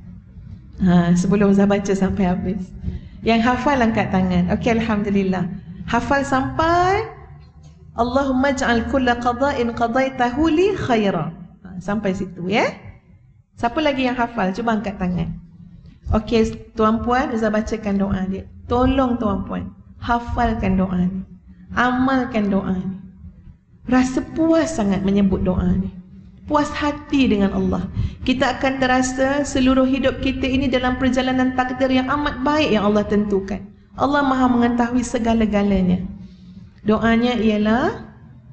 Speaker 1: Sebelum saya baca sampai habis. Yang hafal angkat tangan. Okey, alhamdulillah. Hafal sampai Allahumma ja'al kulla qada'in qadaitahu li khaira. Sampai situ, ya. Siapa lagi yang hafal? Cuba angkat tangan. Okey, tuan-puan, saya bacakan doa dia. Tolong tuan-puan, hafalkan doa ni. Amalkan doa ni. Rasa puas sangat menyebut doa ni. Puas hati dengan Allah. Kita akan terasa seluruh hidup kita ini dalam perjalanan takdir yang amat baik yang Allah tentukan. Allah Maha mengetahui segala-galanya. Doanya ialah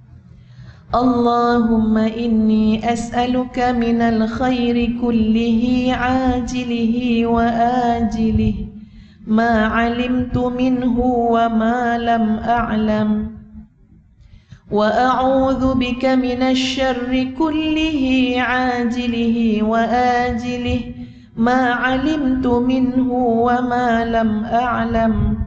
Speaker 1: Allahumma inni as'aluka minal khairi kullihi ajilihi wa ajilihi ma alimtu minhu wa ma lam a'lam wa a'udhu bika minasy syarri kullihi ajilihi wa ajilihi ma 'alimtu minhu wa ma lam a'lam.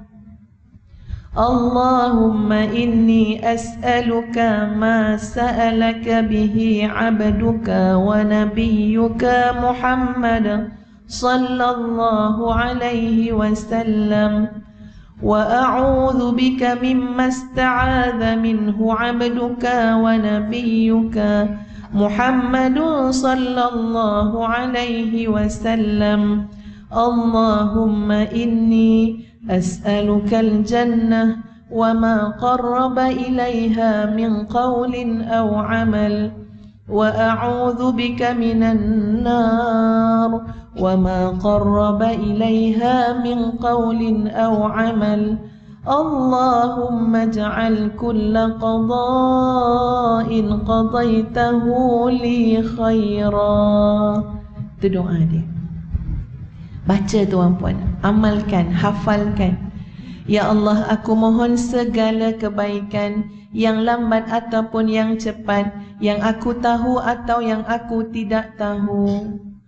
Speaker 1: Allahumma inni as'aluka ma sa'alaka bihi 'abduka wa nabiyyuka Muhammad sallallahu alaihi wasallam. وأعوذ بك مما استعاذ منه عبدك ونبيك محمد صلى الله عليه وسلم. اللهم إني أسألك الجنة وما قرب إليها من قول أو عمل وأعوذ بك من النار وما قرب إليها من قول أو عمل. اللهم اجعل كل قضاء قضيته لي خيرا. Itu doa dia. Baca tuan-puan, amalkan, hafalkan. Ya Allah, aku mohon segala kebaikan yang lambat ataupun yang cepat, yang aku tahu atau yang aku tidak tahu.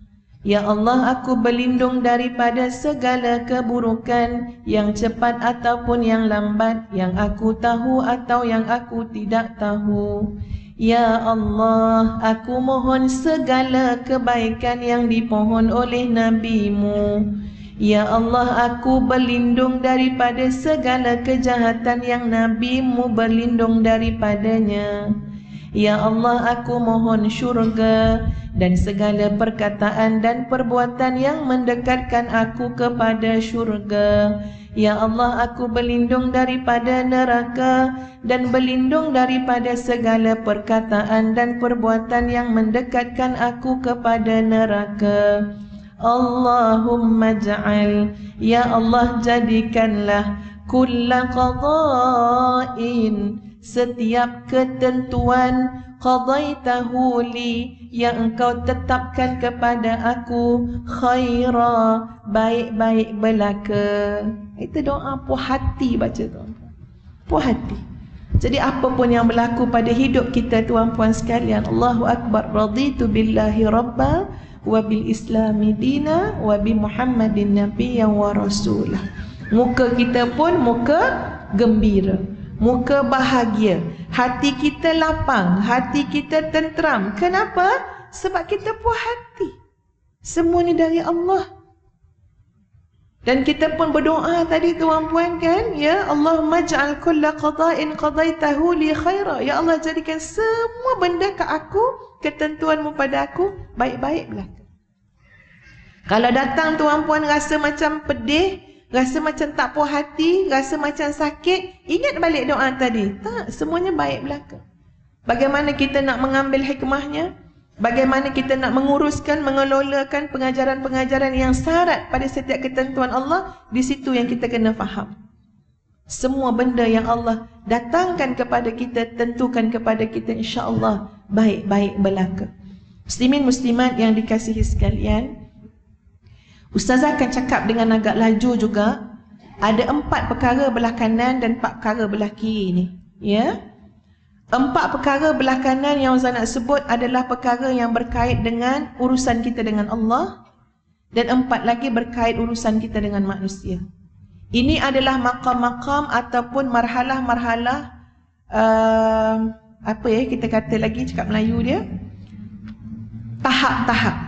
Speaker 1: Ya Allah, aku berlindung daripada segala keburukan yang cepat ataupun yang lambat, yang aku tahu atau yang aku tidak tahu. Ya Allah, aku mohon segala kebaikan yang dipohon oleh Nabi-Mu. Ya Allah, aku berlindung daripada segala kejahatan yang Nabi-Mu berlindung daripadanya. Ya Allah, aku mohon syurga dan segala perkataan dan perbuatan yang mendekatkan aku kepada syurga. Ya Allah, aku berlindung daripada neraka dan berlindung daripada segala perkataan dan perbuatan yang mendekatkan aku kepada neraka. Allahumma ja'al, ya Allah, jadikanlah kulla qada'in, setiap ketentuan, qadaitahu li, yang engkau tetapkan kepada aku, khaira, baik-baik belaka. Itu doa puas hati baca tu. Puas hati. Jadi apa pun yang berlaku pada hidup kita, tuan-puan sekalian, Allahu Akbar, raditu billahi rabba wa bil islami dina wa bi Muhammadin nabiyyan wa rasulah. Muka kita pun muka gembira, muka bahagia, hati kita lapang, hati kita tenteram. Kenapa? Sebab kita puas hati. Semua ni dari Allah. Dan kita pun berdoa tadi, tuan-puan, kan? Ya Allahumma ja'al kulla qada'in qadaitahu li khaira. Ya Allah, jadikan semua benda kat aku, ketentuanmu pada aku, baik-baik belaka. Kalau datang, tuan-puan, rasa macam pedih, rasa macam tak puas hati, rasa macam sakit, ingat balik doa tadi. Tak, semuanya baik belaka. Bagaimana kita nak mengambil hikmahnya? Bagaimana kita nak menguruskan, mengelolakan pengajaran-pengajaran yang syarat pada setiap ketentuan Allah? Di situ yang kita kena faham. Semua benda yang Allah datangkan kepada kita, tentukan kepada kita, insya-Allah baik-baik belaka. Muslimin muslimat yang dikasihi sekalian, Ustazah akan cakap dengan agak laju juga. Ada 4 perkara belah kanan dan 4 perkara belah kiri ni. Ya. 4 perkara belah kanan yang Ustaz nak sebut adalah perkara yang berkait dengan urusan kita dengan Allah. Dan 4 lagi berkait urusan kita dengan manusia. Ini adalah maqam-maqam ataupun marhalah-marhalah, apa ya kita kata lagi, cakap Melayu dia, tahap-tahap.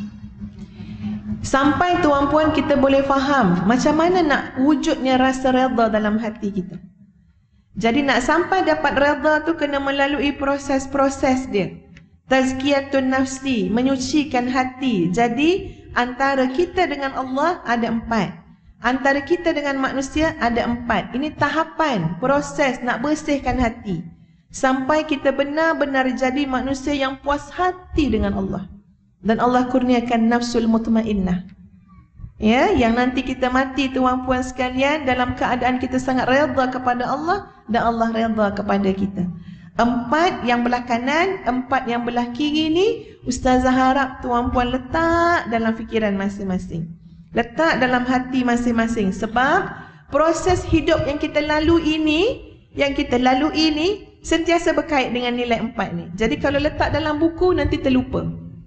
Speaker 1: Sampai tuan-puan kita boleh faham macam mana nak wujudnya rasa redha dalam hati kita. Jadi nak sampai dapat redha tu kena melalui proses-proses dia. Tazkiyatun nafsi, menyucikan hati. Jadi antara kita dengan Allah ada 4. Antara kita dengan manusia ada 4. Ini tahapan, proses nak bersihkan hati. Sampai kita benar-benar jadi manusia yang puas hati dengan Allah. Dan Allah kurniakan nafsul mutmainnah. Ya, yang nanti kita mati, tuan-puan sekalian, dalam keadaan kita sangat redha kepada Allah dan Allah redha kepada kita. 4 yang belah kanan, 4 yang belah kiri ni Ustazah harap tuan-puan letak dalam fikiran masing-masing. Letak dalam hati masing-masing. Sebab proses hidup yang kita lalui ini sentiasa berkait dengan nilai 4 ni. Jadi kalau letak dalam buku nanti terlupa.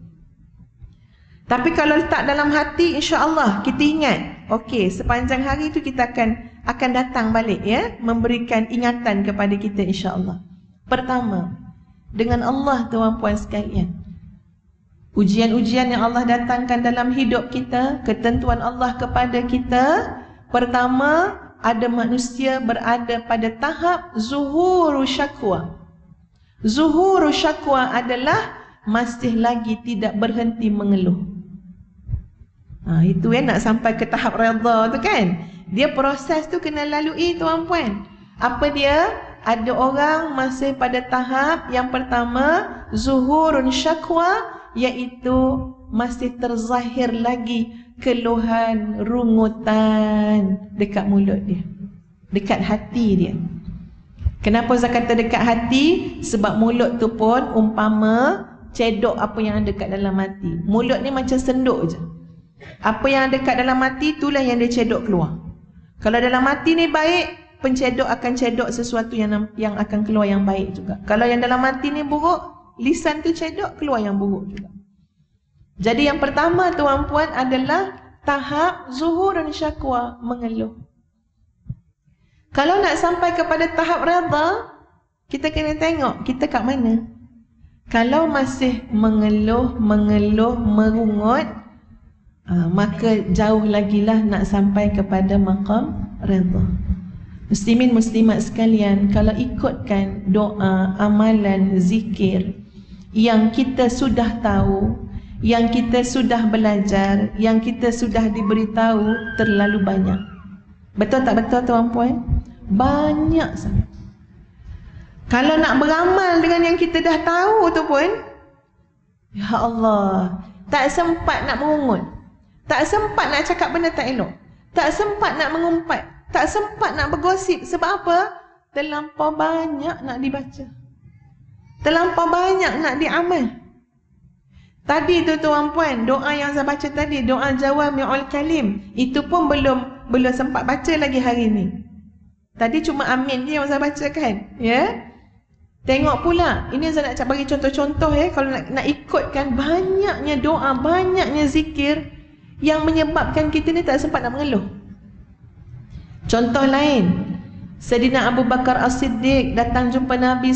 Speaker 1: Tapi kalau letak dalam hati, insya-Allah kita ingat. Okey, sepanjang hari itu kita akan datang balik, ya, memberikan ingatan kepada kita, insya-Allah. Pertama, dengan Allah, tuan-puan sekalian, ujian-ujian yang Allah datangkan dalam hidup kita, ketentuan Allah kepada kita. Pertama, ada manusia berada pada tahap zuhuru syakwa. Zuhuru syakwa adalah masih lagi tidak berhenti mengeluh. Itu nak sampai ke tahap redha tu kan. Dia proses tu kena lalui, tuan-puan. Apa dia? Ada orang masih pada tahap yang pertama, zuhurun syakwa, iaitu masih terzahir lagi keluhan, rungutan dekat mulut dia, dekat hati dia. Kenapa saya kata dekat hati? Sebab mulut tu pun umpama cedok apa yang ada kat dalam hati. Mulut ni macam senduk je. Apa yang ada kat dalam hati itulah yang dia cedok keluar. Kalau dalam hati ni baik, pencedok akan cedok sesuatu yang akan keluar yang baik juga. Kalau yang dalam hati ni buruk, lisan tu cedok, keluar yang buruk juga. Jadi yang pertama tuan-puan adalah tahap zuhur dan syakwa, mengeluh. Kalau nak sampai kepada tahap redha, kita kena tengok kita kat mana. Kalau masih mengeluh, merungut, maka jauh lagi lah nak sampai kepada maqam redha. Muslimin muslimat sekalian, kalau ikutkan doa, amalan, zikir yang kita sudah tahu, yang kita sudah belajar, yang kita sudah diberitahu, terlalu banyak. Betul tak betul tuan-puan? Banyak sangat. Kalau nak beramal dengan yang kita dah tahu tu pun, ya Allah, tak sempat nak merungut, tak sempat nak cakap benda tak elok, tak sempat nak mengumpat, tak sempat nak bergosip. Sebab apa? Terlampau banyak nak dibaca, terlampau banyak nak diamal. Tadi tu tuan-puan, doa yang saya baca tadi, doa Jawami'ul Kalim, itu pun belum sempat baca lagi hari ni. Tadi cuma amin je yang saya bacakan, ya. Tengok pula, ini saya nak bagi contoh-contoh ya, kalau nak ikutkan banyaknya doa, banyaknya zikir yang menyebabkan kita ni tak sempat nak mengeluh. Contoh lain, Sayyidina Abu Bakar As-Siddiq datang jumpa Nabi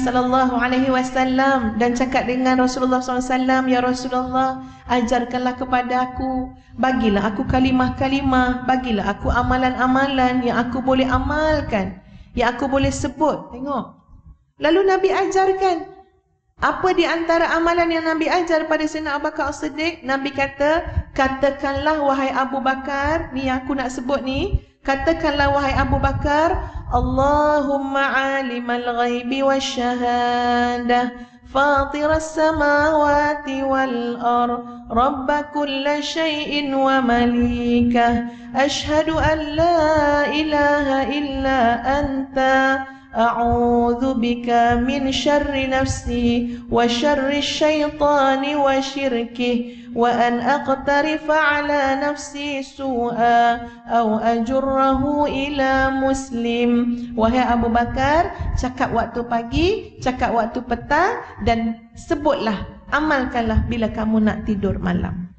Speaker 1: SAW dan cakap dengan Rasulullah SAW, "Ya Rasulullah, ajarkanlah kepada aku, bagilah aku kalimah-kalimah, bagilah aku amalan-amalan yang aku boleh amalkan, yang aku boleh sebut." Tengok. Lalu Nabi ajarkan. Apa di antara amalan yang Nabi ajar pada Sayyidina Abu Bakar As-Siddiq? Nabi kata, "Katakanlah wahai Abu Bakar," ni yang aku nak sebut ni, katakanlah wahai Abu Bakar, "Allahumma alimal ghaibi wasyahadah, fatiras samawati wal ard, rabba kulla syai'in wa malikah, ashhadu an la ilaha illa anta, a'udzu bika min syarri nafsi wa syarri syaitani wa syirkih, wa an aqtarifa ala nafsi su'a aw ajurrahu ila muslim." Wahai Abu Bakar, cakap waktu pagi, cakap waktu petang, dan sebutlah, amalkanlah bila kamu nak tidur malam.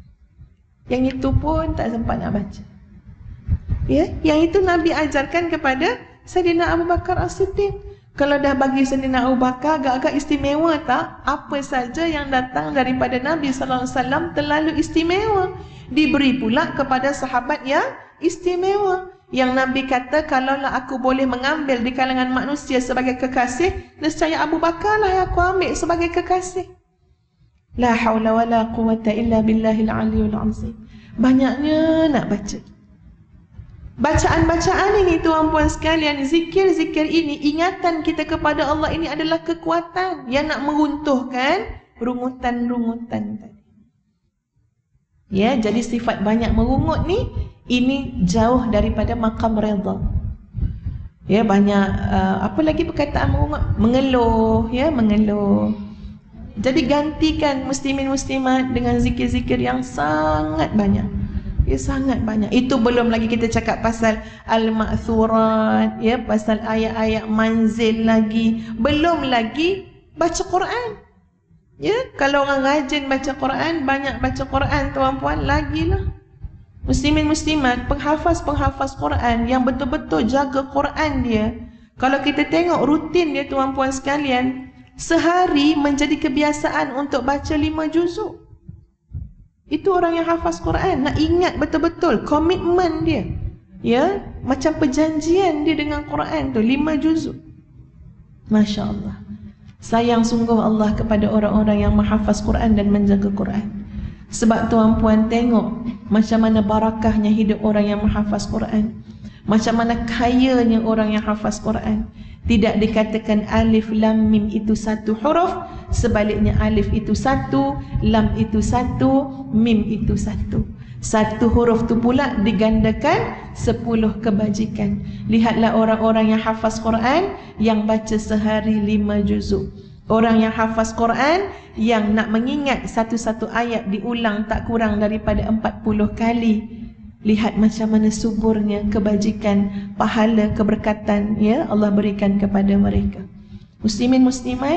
Speaker 1: Yang itu pun tak sempat nak baca. Ya, yang itu Nabi ajarkan kepada Sayyidina Abu Bakar As-Siddiq. Kalau dah bagi Sayyidina Abu Bakar, agak-agak istimewa tak? Apa saja yang datang daripada Nabi SAW terlalu istimewa. Diberi pula kepada sahabat yang istimewa. Yang Nabi kata, kalaulah aku boleh mengambil di kalangan manusia sebagai kekasih, nescaya Abu Bakar lah yang aku ambil sebagai kekasih. La hawla wa la quwata illa billahil aliyul azim. Banyaknya nak baca. Bacaan-bacaan ini tuan-puan sekalian, zikir-zikir ini, ingatan kita kepada Allah ini adalah kekuatan yang nak meruntuhkan rungutan-rungutan tadi. Ya, jadi sifat banyak merungut ni, ini jauh daripada maqam redha. Ya, banyak apa lagi perkataan merungut? Mengeluh, ya, mengeluh. Jadi gantikan muslimin muslimat dengan zikir-zikir yang sangat banyak. Ya, sangat banyak. Itu belum lagi kita cakap pasal al-ma'thurat, ya, pasal ayat-ayat manzil lagi. Belum lagi baca Quran. Ya, kalau orang rajin baca Quran, banyak baca Quran tuan-puan, lagilah. Muslimin muslimat, penghafaz-penghafaz Quran yang betul-betul jaga Quran dia, kalau kita tengok rutin dia tuan-puan sekalian, sehari menjadi kebiasaan untuk baca 5 juzuk. Itu orang yang hafaz Quran, nak ingat betul-betul komitmen dia. Ya, macam perjanjian dia dengan Quran tu, 5 juzuk. Masya Allah. Sayang sungguh Allah kepada orang-orang yang menghafaz Quran dan menjaga Quran. Sebab tuan-puan tengok macam mana barakahnya hidup orang yang menghafaz Quran, macam mana kayanya orang yang hafaz Quran. Tidak dikatakan alif lam mim itu satu huruf, sebaliknya alif itu satu, lam itu satu, mim itu satu. Satu huruf tu pula digandakan 10 kebajikan. Lihatlah orang-orang yang hafaz Quran yang baca sehari 5 juzuk. Orang yang hafaz Quran yang nak mengingat satu-satu ayat diulang tak kurang daripada 40 kali. Lihat macam mana suburnya kebajikan, pahala, keberkatan, ya, Allah berikan kepada mereka. Muslimin muslimat,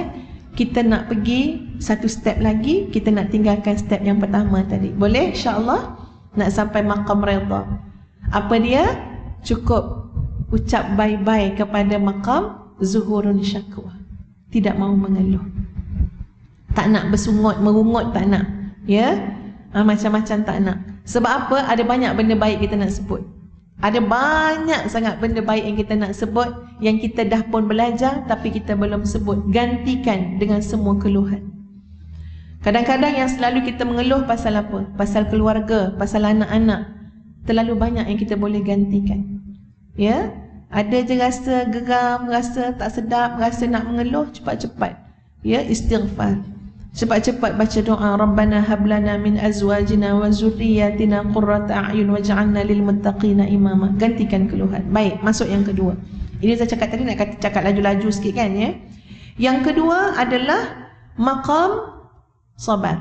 Speaker 1: kita nak pergi satu step lagi, kita nak tinggalkan step yang pertama tadi. Boleh insya-Allah nak sampai maqam redha. Apa dia? Cukup ucap bye-bye kepada maqam zuhurun syakwa. Tidak mahu mengeluh. Tak nak bersungut, merungut, tak nak. Ya? Macam-macam tak nak. Sebab apa? Ada banyak benda baik kita nak sebut. Ada banyak sangat benda baik yang kita nak sebut, yang kita dah pun belajar tapi kita belum sebut. Gantikan dengan semua keluhan. Kadang-kadang yang selalu kita mengeluh pasal apa? Pasal keluarga, pasal anak-anak. Terlalu banyak yang kita boleh gantikan. Ya? Ada je rasa geram, rasa tak sedap, rasa nak mengeluh, cepat-cepat. Ya, istighfar. Cepat-cepat baca doa, Rabbana hablana min azwajina wa zurriyatina qurrata a'yun waj'alna lil muttaqina imama. Gantikan keluhan. Baik, masuk yang kedua. Ini saya cakap tadi, nak cakap laju-laju sikit kan ya. Yang kedua adalah maqam sabar.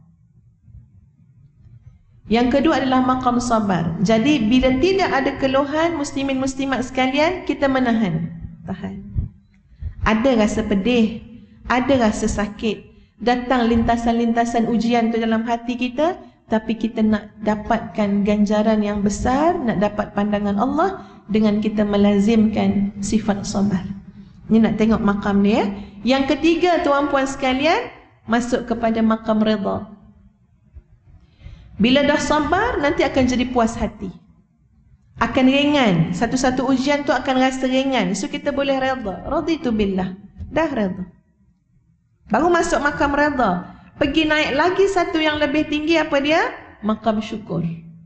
Speaker 1: Yang kedua adalah maqam sabar. Jadi bila tidak ada keluhan, muslimin muslimat sekalian, kita menahan. Tahan. Ada rasa pedih, ada rasa sakit, datang lintasan-lintasan ujian tu dalam hati kita, tapi kita nak dapatkan ganjaran yang besar, nak dapat pandangan Allah dengan kita melazimkan sifat sabar. Ini nak tengok maqam dia. Yang ketiga tuan-puan sekalian, masuk kepada maqam redha. Bila dah sabar, nanti akan jadi puas hati. Akan ringan. Satu-satu ujian tu akan rasa ringan. So kita boleh redha. Raditu billah. Dah redha. Baru masuk maqam redha. Pergi naik lagi satu yang lebih tinggi, apa dia? Maqam syukur.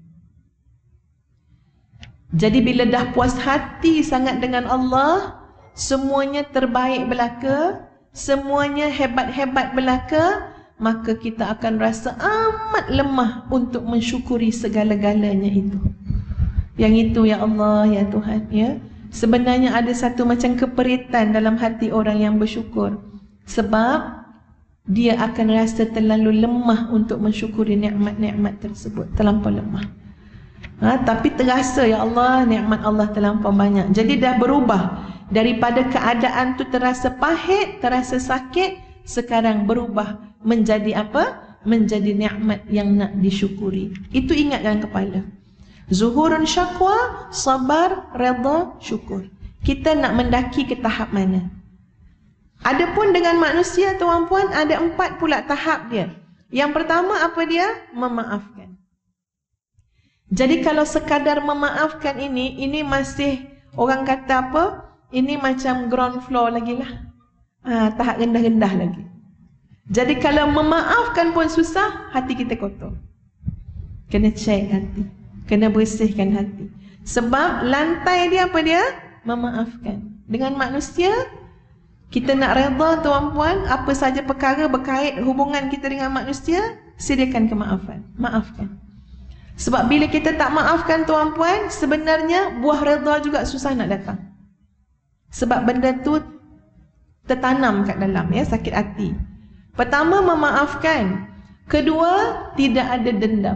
Speaker 1: Jadi bila dah puas hati sangat dengan Allah, semuanya terbaik belaka, semuanya hebat-hebat belaka, maka kita akan rasa amat lemah untuk mensyukuri segala-galanya itu. Yang itu ya Allah, ya Tuhan, ya. Sebenarnya ada satu macam keperitan dalam hati orang yang bersyukur. Sebab dia akan rasa terlalu lemah untuk mensyukuri nikmat-nikmat tersebut. Terlampau lemah. Tapi terasa ya Allah, nikmat Allah terlampau banyak. Jadi dah berubah. Daripada keadaan tu terasa pahit, terasa sakit, sekarang berubah menjadi apa? Menjadi nikmat yang nak disyukuri. Itu ingat dalam kepala. Zuhurun syakwa, sabar, redha, syukur. Kita nak mendaki ke tahap mana? Adapun dengan manusia tuan-puan, ada 4 pula tahap dia. Yang pertama apa dia? Memaafkan. Jadi kalau sekadar memaafkan ini masih orang kata apa? Ini macam ground floor lagi lah. Tahap rendah-rendah lagi. Jadi kalau memaafkan pun susah, hati kita kotor. Kena check hati, kena bersihkan hati. Sebab lantai dia apa dia? Memaafkan. Dengan manusia, kita nak redha tuan-puan, apa saja perkara berkait hubungan kita dengan manusia, sediakan kemaafan. Maafkan. Sebab bila kita tak maafkan tuan-puan, sebenarnya buah redha juga susah nak datang. Sebab benda tu tertanam kat dalam, ya, sakit hati. Pertama, memaafkan. Kedua, tidak ada dendam.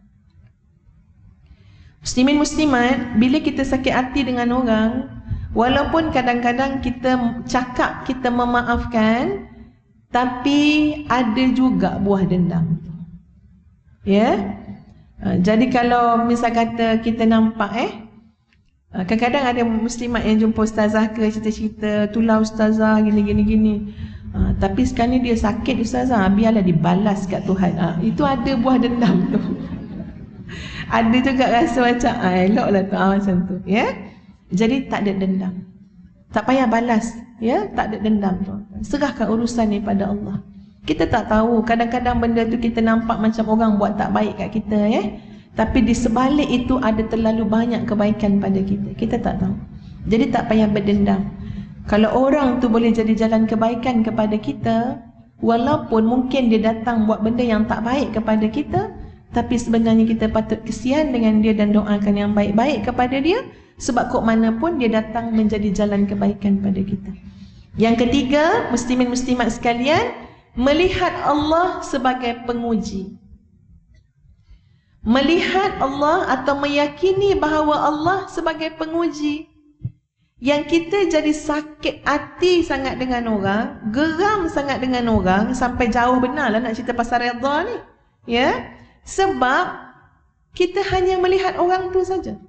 Speaker 1: Muslimin muslimat, bila kita sakit hati dengan orang, walaupun kadang-kadang kita cakap kita memaafkan, tapi ada juga buah dendam. Ya? Jadi kalau misal kata kita nampak kadang-kadang ada muslimat yang jumpa ustazah ke, cerita-cerita, tulah ustazah gini. Tapi sekarang ni dia sakit ustazah, biarlah dibalas kat Tuhan. Itu ada buah dendam tu. Ada juga rasa macam eloklah tu, macam tu, ya. Jadi tak ada dendam. Tak payah balas, ya, tak ada dendam tu. Serahkan urusan ni pada Allah. Kita tak tahu, kadang-kadang benda tu kita nampak macam orang buat tak baik kat kita, ya. Tapi di sebalik itu ada terlalu banyak kebaikan pada kita. Kita tak tahu. Jadi tak payah berdendam. Kalau orang tu boleh jadi jalan kebaikan kepada kita, walaupun mungkin dia datang buat benda yang tak baik kepada kita, tapi sebenarnya kita patut kesian dengan dia dan doakan yang baik-baik kepada dia. Sebab kok mana pun dia datang menjadi jalan kebaikan pada kita. Yang ketiga, muslimin muslimat sekalian, melihat Allah sebagai penguji. Melihat Allah atau meyakini bahawa Allah sebagai penguji. Yang kita jadi sakit hati sangat dengan orang, geram sangat dengan orang, sampai jauh benar lah nak cerita pasal redha ni. Ya, sebab kita hanya melihat orang tu saja.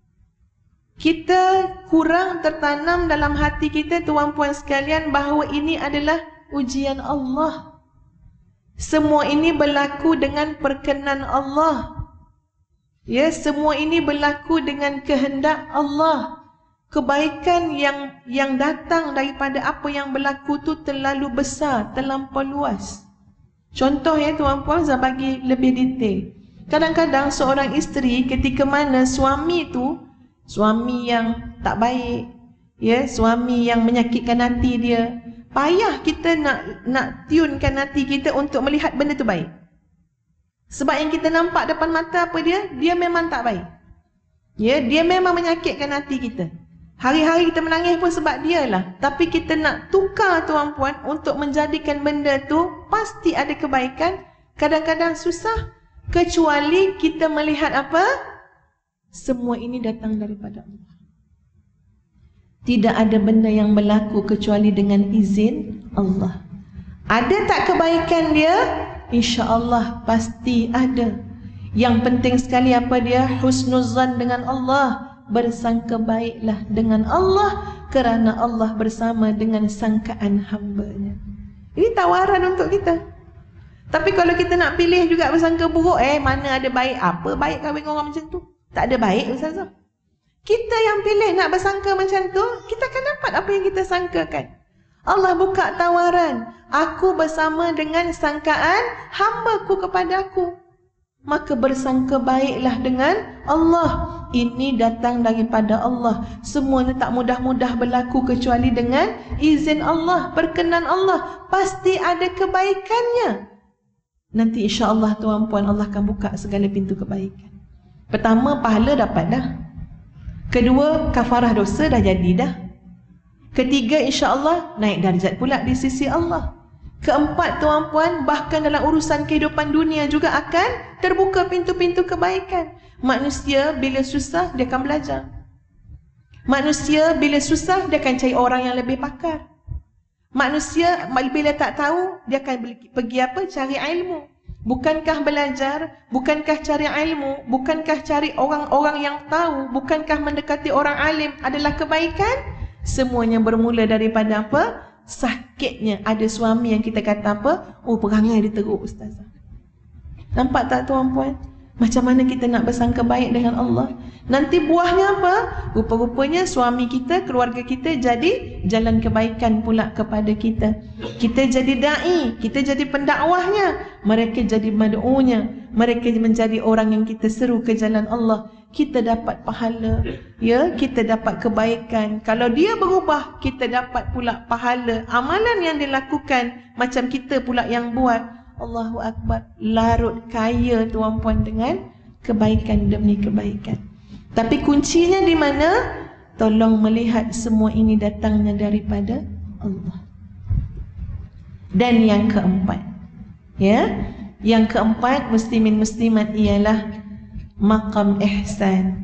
Speaker 1: Kita kurang tertanam dalam hati kita, tuan-puan sekalian, bahawa ini adalah ujian Allah. Semua ini berlaku dengan perkenan Allah. Ya, semua ini berlaku dengan kehendak Allah. Kebaikan yang datang daripada apa yang berlaku tu terlalu besar, terlampau luas. Contoh ya tuan-puan, saya bagi lebih detail. Kadang-kadang seorang isteri ketika mana suami tu, suami yang tak baik, ya, suami yang menyakitkan hati dia, payah kita nak tunekan hati kita untuk melihat benda tu baik. Sebab yang kita nampak depan mata apa dia? Dia memang tak baik. Ya, dia memang menyakitkan hati kita. Hari-hari kita menangis pun sebab dia lah. Tapi kita nak tukar tuan-puan untuk menjadikan benda tu pasti ada kebaikan. Kadang-kadang susah. Kecuali kita melihat apa? Semua ini datang daripada Allah. Tidak ada benda yang berlaku kecuali dengan izin Allah. Ada tak kebaikan dia? InsyaAllah pasti ada. Yang penting sekali apa dia? Husnuzan dengan Allah. Bersangka baiklah dengan Allah, kerana Allah bersama dengan sangkaan hamba-Nya. Ini tawaran untuk kita. Tapi kalau kita nak pilih juga bersangka buruk, mana ada baik? Apa baik kahwin orang macam tu? Tak ada baik, Ustazah. Kita yang pilih nak bersangka macam tu, kita akan dapat apa yang kita sangkakan. Allah buka tawaran, aku bersama dengan sangkaan hamba-Ku kepada Aku. Maka bersangka baiklah dengan Allah. Ini datang daripada Allah. Semuanya tak mudah-mudah berlaku kecuali dengan izin Allah, perkenan Allah. Pasti ada kebaikannya. Nanti insya-Allah tuan-puan, Allah akan buka segala pintu kebaikan. Pertama, pahala dapat dah. Kedua, kafarah dosa dah jadi dah. Ketiga, insya-Allah naik darjat pula di sisi Allah. Keempat tuan-puan, bahkan dalam urusan kehidupan dunia juga akan terbuka pintu-pintu kebaikan. Manusia bila susah dia akan belajar. Manusia bila susah dia akan cari orang yang lebih pakar. Manusia bila tak tahu dia akan pergi apa? Cari ilmu. Bukankah belajar, bukankah cari ilmu, bukankah cari orang-orang yang tahu, bukankah mendekati orang alim adalah kebaikan? Semuanya bermula daripada apa? Sakitnya ada suami yang kita kata apa? Oh, perangai dia teruk, Ustazah. Nampak tak tuan-puan? Macam mana kita nak bersangka baik dengan Allah? Nanti buahnya apa? Rupa-rupanya suami kita, keluarga kita jadi jalan kebaikan pula kepada kita. Kita jadi da'i, kita jadi pendakwahnya. Mereka jadi mad'unya. Mereka menjadi orang yang kita seru ke jalan Allah. Kita dapat pahala, ya, kita dapat kebaikan. Kalau dia berubah, kita dapat pula pahala. Amalan yang dilakukan macam kita pula yang buat. Allahu Akbar, larut kaya tuan-puan dengan kebaikan demi kebaikan. Tapi kuncinya di mana? Tolong melihat semua ini datangnya daripada Allah. Dan yang keempat, ya, yang keempat muslimin muslimat ialah maqam ihsan.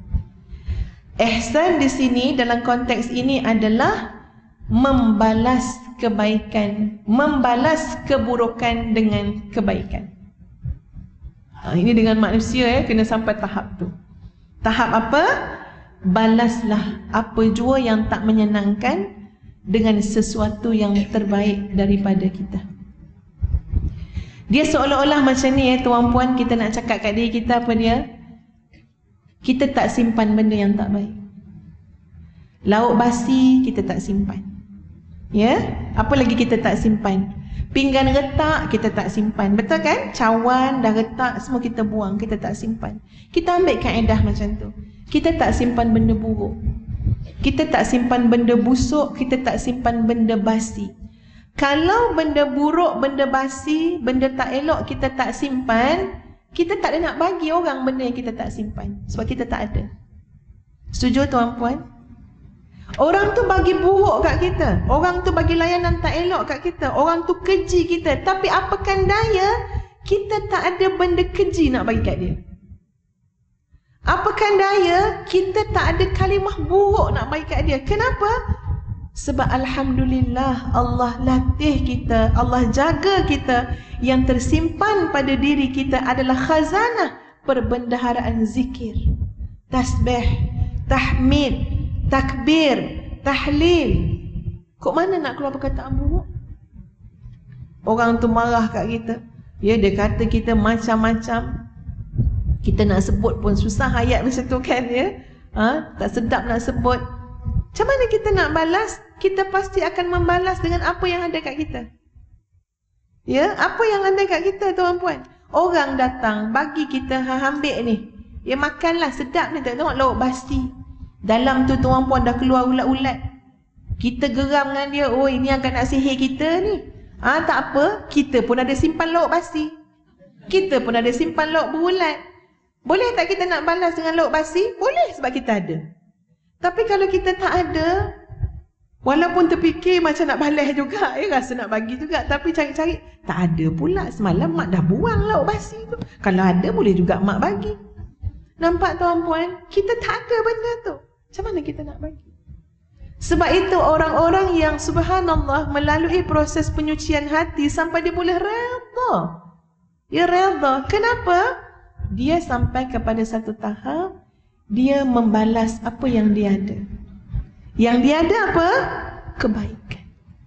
Speaker 1: Ihsan di sini dalam konteks ini adalah membalas kebaikan, membalas keburukan dengan kebaikan. Ini dengan manusia ya, kena sampai tahap tu. Tahap apa? Balaslah apa jua yang tak menyenangkan dengan sesuatu yang terbaik daripada kita. Dia seolah-olah macam ni ya tuan-puan, kita nak cakap kat diri kita apa dia? Kita tak simpan benda yang tak baik. Lauk basi kita tak simpan. Ya, apa lagi kita tak simpan? Pinggan retak kita tak simpan. Betul kan? Cawan dah retak semua kita buang, kita tak simpan. Kita ambil kaedah macam tu. Kita tak simpan benda buruk. Kita tak simpan benda busuk, kita tak simpan benda basi. Kalau benda buruk, benda basi, benda tak elok kita tak simpan, kita tak ada nak bagi orang benda yang kita tak simpan. Sebab kita tak ada. Setuju tuan-puan? Orang tu bagi buruk kat kita, orang tu bagi layanan tak elok kat kita, orang tu keji kita. Tapi apakan daya, kita tak ada benda keji nak bagi kat dia. Apakan daya kita tak ada kalimah buruk nak bagi kat dia. Kenapa? Sebab alhamdulillah Allah latih kita, Allah jaga kita. Yang tersimpan pada diri kita adalah khazanah perbendaharaan zikir, tasbih, tahmid, takbir, tahlil. Kok mana nak keluar perkataan buruk? Orang tu marah kat kita, ya, dia kata kita macam-macam. Kita nak sebut pun susah ayat macam tu kan, ya. Tak sedap nak sebut. Macam mana kita nak balas? Kita pasti akan membalas dengan apa yang ada kat kita. Ya, apa yang ada kat kita, tuan-puan. Orang datang bagi kita, ambil ni. Ya, makanlah, sedap ni. Tengok lauk basi. Dalam tu tuan-puan dah keluar ulat-ulat. Kita geram dengan dia, oh ini akan nak sihir kita ni. Tak apa, kita pun ada simpan lauk basi. Kita pun ada simpan lauk berulat. Boleh tak kita nak balas dengan lauk basi? Boleh, sebab kita ada. Tapi kalau kita tak ada, walaupun terfikir macam nak balas juga, rasa nak bagi juga, tapi cari-cari, tak ada pula. Semalam mak dah buang lauk basi tu. Kalau ada, boleh juga mak bagi. Nampak tuan-puan? Kita tak ada benda tu. Macam mana kita nak bagi? Sebab itu orang-orang yang subhanallah melalui proses penyucian hati sampai dia boleh redha. Ya, redha. Kenapa? Dia sampai kepada satu tahap, dia membalas apa yang dia ada. Yang dia ada apa? Kebaikan.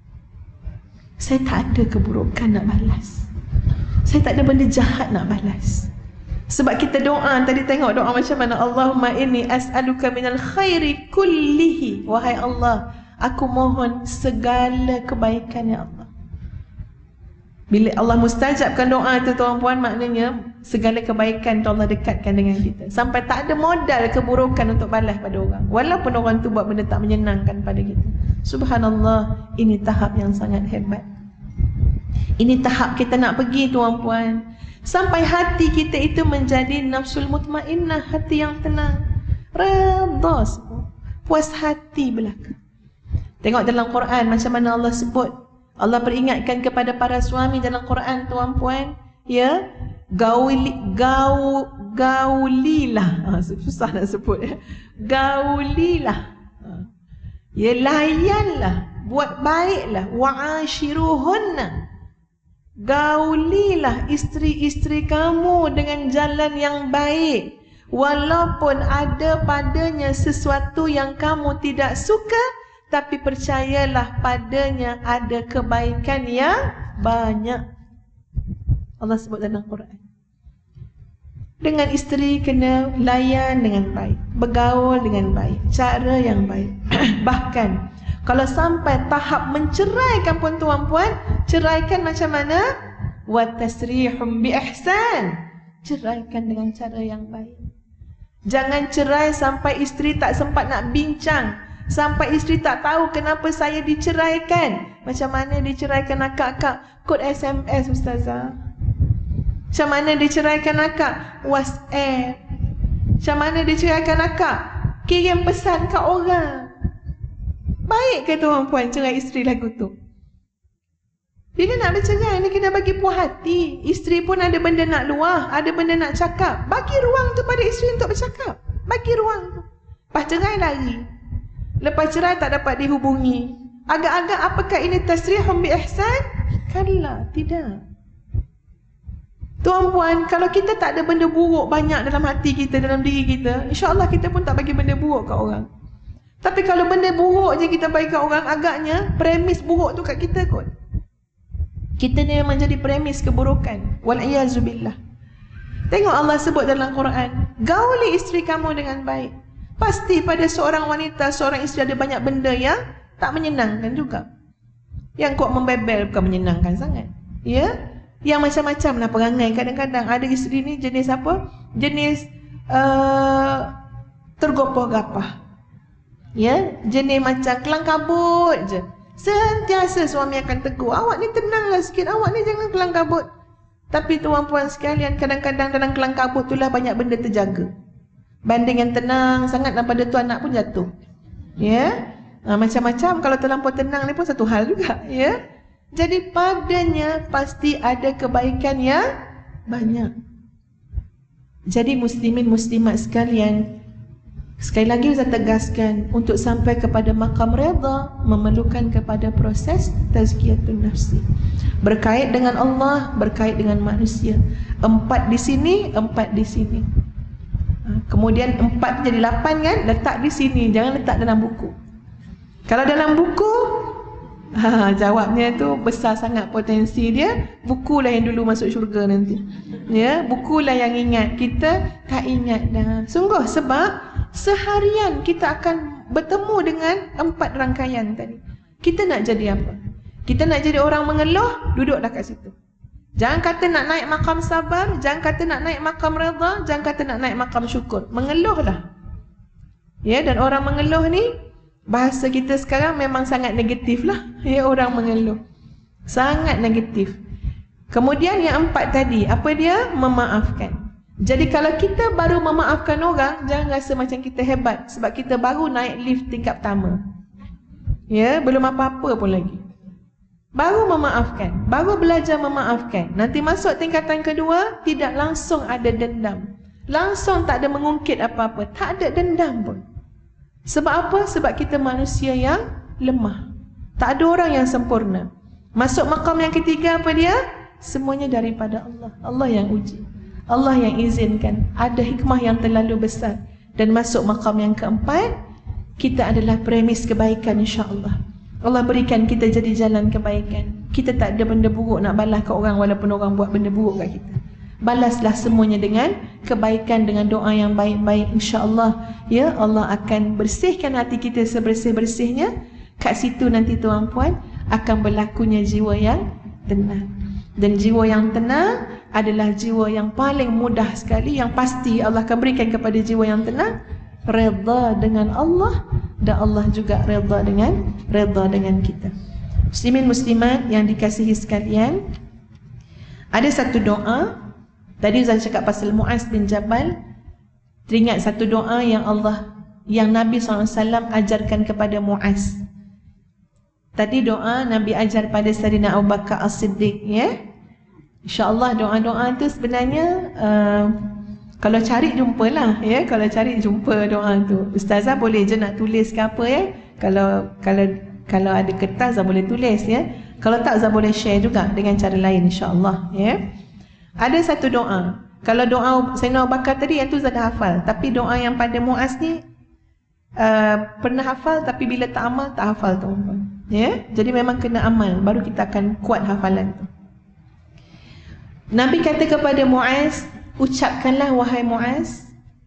Speaker 1: Saya tak ada keburukan nak balas. Saya tak ada benda jahat nak balas. Sebab kita doa, tadi tengok doa macam mana? Allahumma inni as'aluka minal khairi kullihi. Wahai Allah, aku mohon segala kebaikan, ya Allah. Bila Allah mustajabkan doa itu, tuan-puan, maknanya segala kebaikan tu Allah dekatkan dengan kita. Sampai tak ada modal keburukan untuk balas pada orang. Walaupun orang tu buat benda tak menyenangkan pada kita. Subhanallah, ini tahap yang sangat hebat. Ini tahap kita nak pergi, tuan-puan. Sampai hati kita itu menjadi nafsul mutmainnah, hati yang tenang, redha semua, puas hati belaka. Tengok dalam Quran macam mana Allah sebut. Allah peringatkan kepada para suami dalam Quran, tuan-puan, ya, gaulilah. Susah nak sebut, ya. Gaulilah. Ya, layanlah, buat baiklah. Wa'ashiruhunna. Gaulilah isteri-isteri kamu dengan jalan yang baik, walaupun ada padanya sesuatu yang kamu tidak suka, tapi percayalah padanya ada kebaikan yang banyak. Allah sebut dalam Quran. Dengan isteri kena layan dengan baik, bergaul dengan baik, cara yang baik. Bahkan kalau sampai tahap menceraikan pun, tuan-puan, ceraikan macam mana? Wa tasrihum bi ihsan. Ceraikan dengan cara yang baik. Jangan cerai sampai isteri tak sempat nak bincang, sampai isteri tak tahu kenapa saya diceraikan. Macam mana diceraikan akak-akak? Kod SMS, ustazah. Macam mana diceraikan akak? WhatsApp. Macam mana diceraikan akak? Kirim pesan kat orang. Baik ke tuan-puan cerai isteri lagu tu? Bila nak bercerai ni kena bagi puas hati. Isteri pun ada benda nak luah, ada benda nak cakap. Bagi ruang tu pada isteri untuk bercakap. Bagi ruang tu. Lepas cerai lari. Lepas cerai tak dapat dihubungi. Agak-agak apakah ini tasrihum bi ihsan? Kalla, tidak. Tuan-puan, kalau kita tak ada benda buruk banyak dalam hati kita, dalam diri kita, insya-Allah kita pun tak bagi benda buruk kat orang. Tapi kalau benda buruk je kita bagi kat orang, agaknya premis buruk tu kat kita kot. Kita ni memang jadi premis keburukan. Wal'iyazubillah. Tengok Allah sebut dalam Quran, gauli isteri kamu dengan baik. Pasti pada seorang wanita, seorang isteri ada banyak benda yang tak menyenangkan juga. Yang kuat membebel bukan menyenangkan sangat. Ya? Yang macam-macam lah perangai. Kadang-kadang ada isteri ni jenis apa? Jenis tergopoh-gapah. Ya, jenis macam kelang kabut je. Sentiasa suami akan tegur, awak ni tenanglah sikit, awak ni jangan kelang kabut. Tapi tuan-puan sekalian, kadang-kadang dalam kelang kabut itulah banyak benda terjaga. Banding yang tenang sangat dan pada tu anak pun jatuh. Ya, macam-macam. Kalau terlampau tenang ni pun satu hal juga. Ya, jadi padanya pasti ada kebaikan yang banyak. Jadi muslimin muslimat sekalian, sekali lagi Ustaz tegaskan, untuk sampai kepada maqam redha memerlukan kepada proses tazkiyatun nafsi. Berkait dengan Allah, berkait dengan manusia. 4 di sini, 4 di sini. Kemudian 4 jadi 8 kan? Letak di sini, jangan letak dalam buku. Kalau dalam buku, jawabnya tu besar sangat potensi dia. Bukulah yang dulu masuk syurga nanti. Ya, bukulah yang ingat. Kita tak ingat dah. Sungguh sebab seharian kita akan bertemu dengan 4 rangkaian tadi. Kita nak jadi apa? Kita nak jadi orang mengeluh, duduklah kat situ. Jangan kata nak naik makam sabar, jangan kata nak naik makam redha, jangan kata nak naik makam syukur. Mengeluhlah. Ya, dan orang mengeluh ni, bahasa kita sekarang memang sangat negatif lah. Ya, orang mengeluh. Sangat negatif. Kemudian yang 4 tadi, apa dia? Memaafkan. Jadi kalau kita baru memaafkan orang, jangan rasa macam kita hebat sebab kita baru naik lift tingkat pertama. Ya, belum apa-apa pun lagi. Baru memaafkan, baru belajar memaafkan. Nanti masuk tingkatan kedua, tidak langsung ada dendam. Langsung tak ada mengungkit apa-apa, tak ada dendam pun. Sebab apa? Sebab kita manusia yang lemah. Tak ada orang yang sempurna. Masuk makam yang ketiga apa dia? Semuanya daripada Allah. Allah yang uji, Allah yang izinkan. Ada hikmah yang terlalu besar. Dan masuk makam yang keempat, kita adalah premis kebaikan insya-Allah. Allah berikan kita jadi jalan kebaikan. Kita tak ada benda buruk nak balas ke orang walaupun orang buat benda buruk kat kita. Balaslah semuanya dengan kebaikan, dengan doa yang baik-baik, insya-Allah. Ya, Allah akan bersihkan hati kita sebersih-bersihnya. Kat situ nanti tuan-puan akan berlakunya jiwa yang tenang. Dan jiwa yang tenang adalah jiwa yang paling mudah sekali, yang pasti Allah akan berikan kepada jiwa yang tenang, redha dengan Allah, dan Allah juga redha dengan kita. Muslimin muslimat yang dikasihi sekalian, ada satu doa. Tadi Ustaz cakap pasal Muaz bin Jabal. Teringat satu doa yang Nabi SAW ajarkan kepada Muaz. Tadi doa Nabi ajar pada Sayyidina Abu Bakar As-Siddiq, ya. InsyaAllah doa-doa tu sebenarnya kalau cari jumpalah, ya. Kalau cari jumpa doa tu. Ustazah boleh je nak tulis ke apa, ya. Kalau ada kertas Ustazah boleh tulis, ya. Kalau tak Ustazah boleh share juga dengan cara lain insya-Allah, ya. Ada satu doa. Kalau doa Sayyidina Abu Bakar tadi yang tu Ustazah dah hafal, tapi doa yang pada Muaz ni pernah hafal tapi bila tak amal tak hafal tuan-tuan. Ya, jadi memang kena amal baru kita akan kuat hafalan tu. Nabi kata kepada Muaz, ucapkanlah wahai Muaz,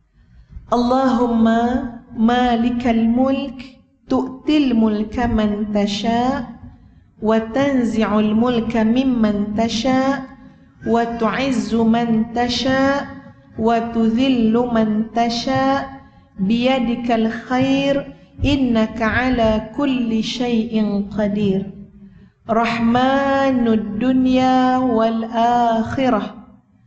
Speaker 1: Allahumma malikal mulk tu'til mulka man tasha wa tanzi'ul mulka mimman tasha wa tu'izzu man tasha wa tudhillu man tasha biyadikal khair innaka ala kulli syai'in qadir rahmanud dunya wal akhirah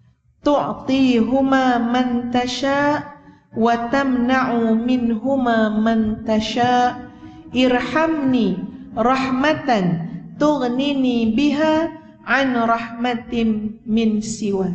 Speaker 1: tu'tihuma man tasha wa tamna'u minhuma man tasha irhamni rahmatan tughnini biha an rahmatin min siwak.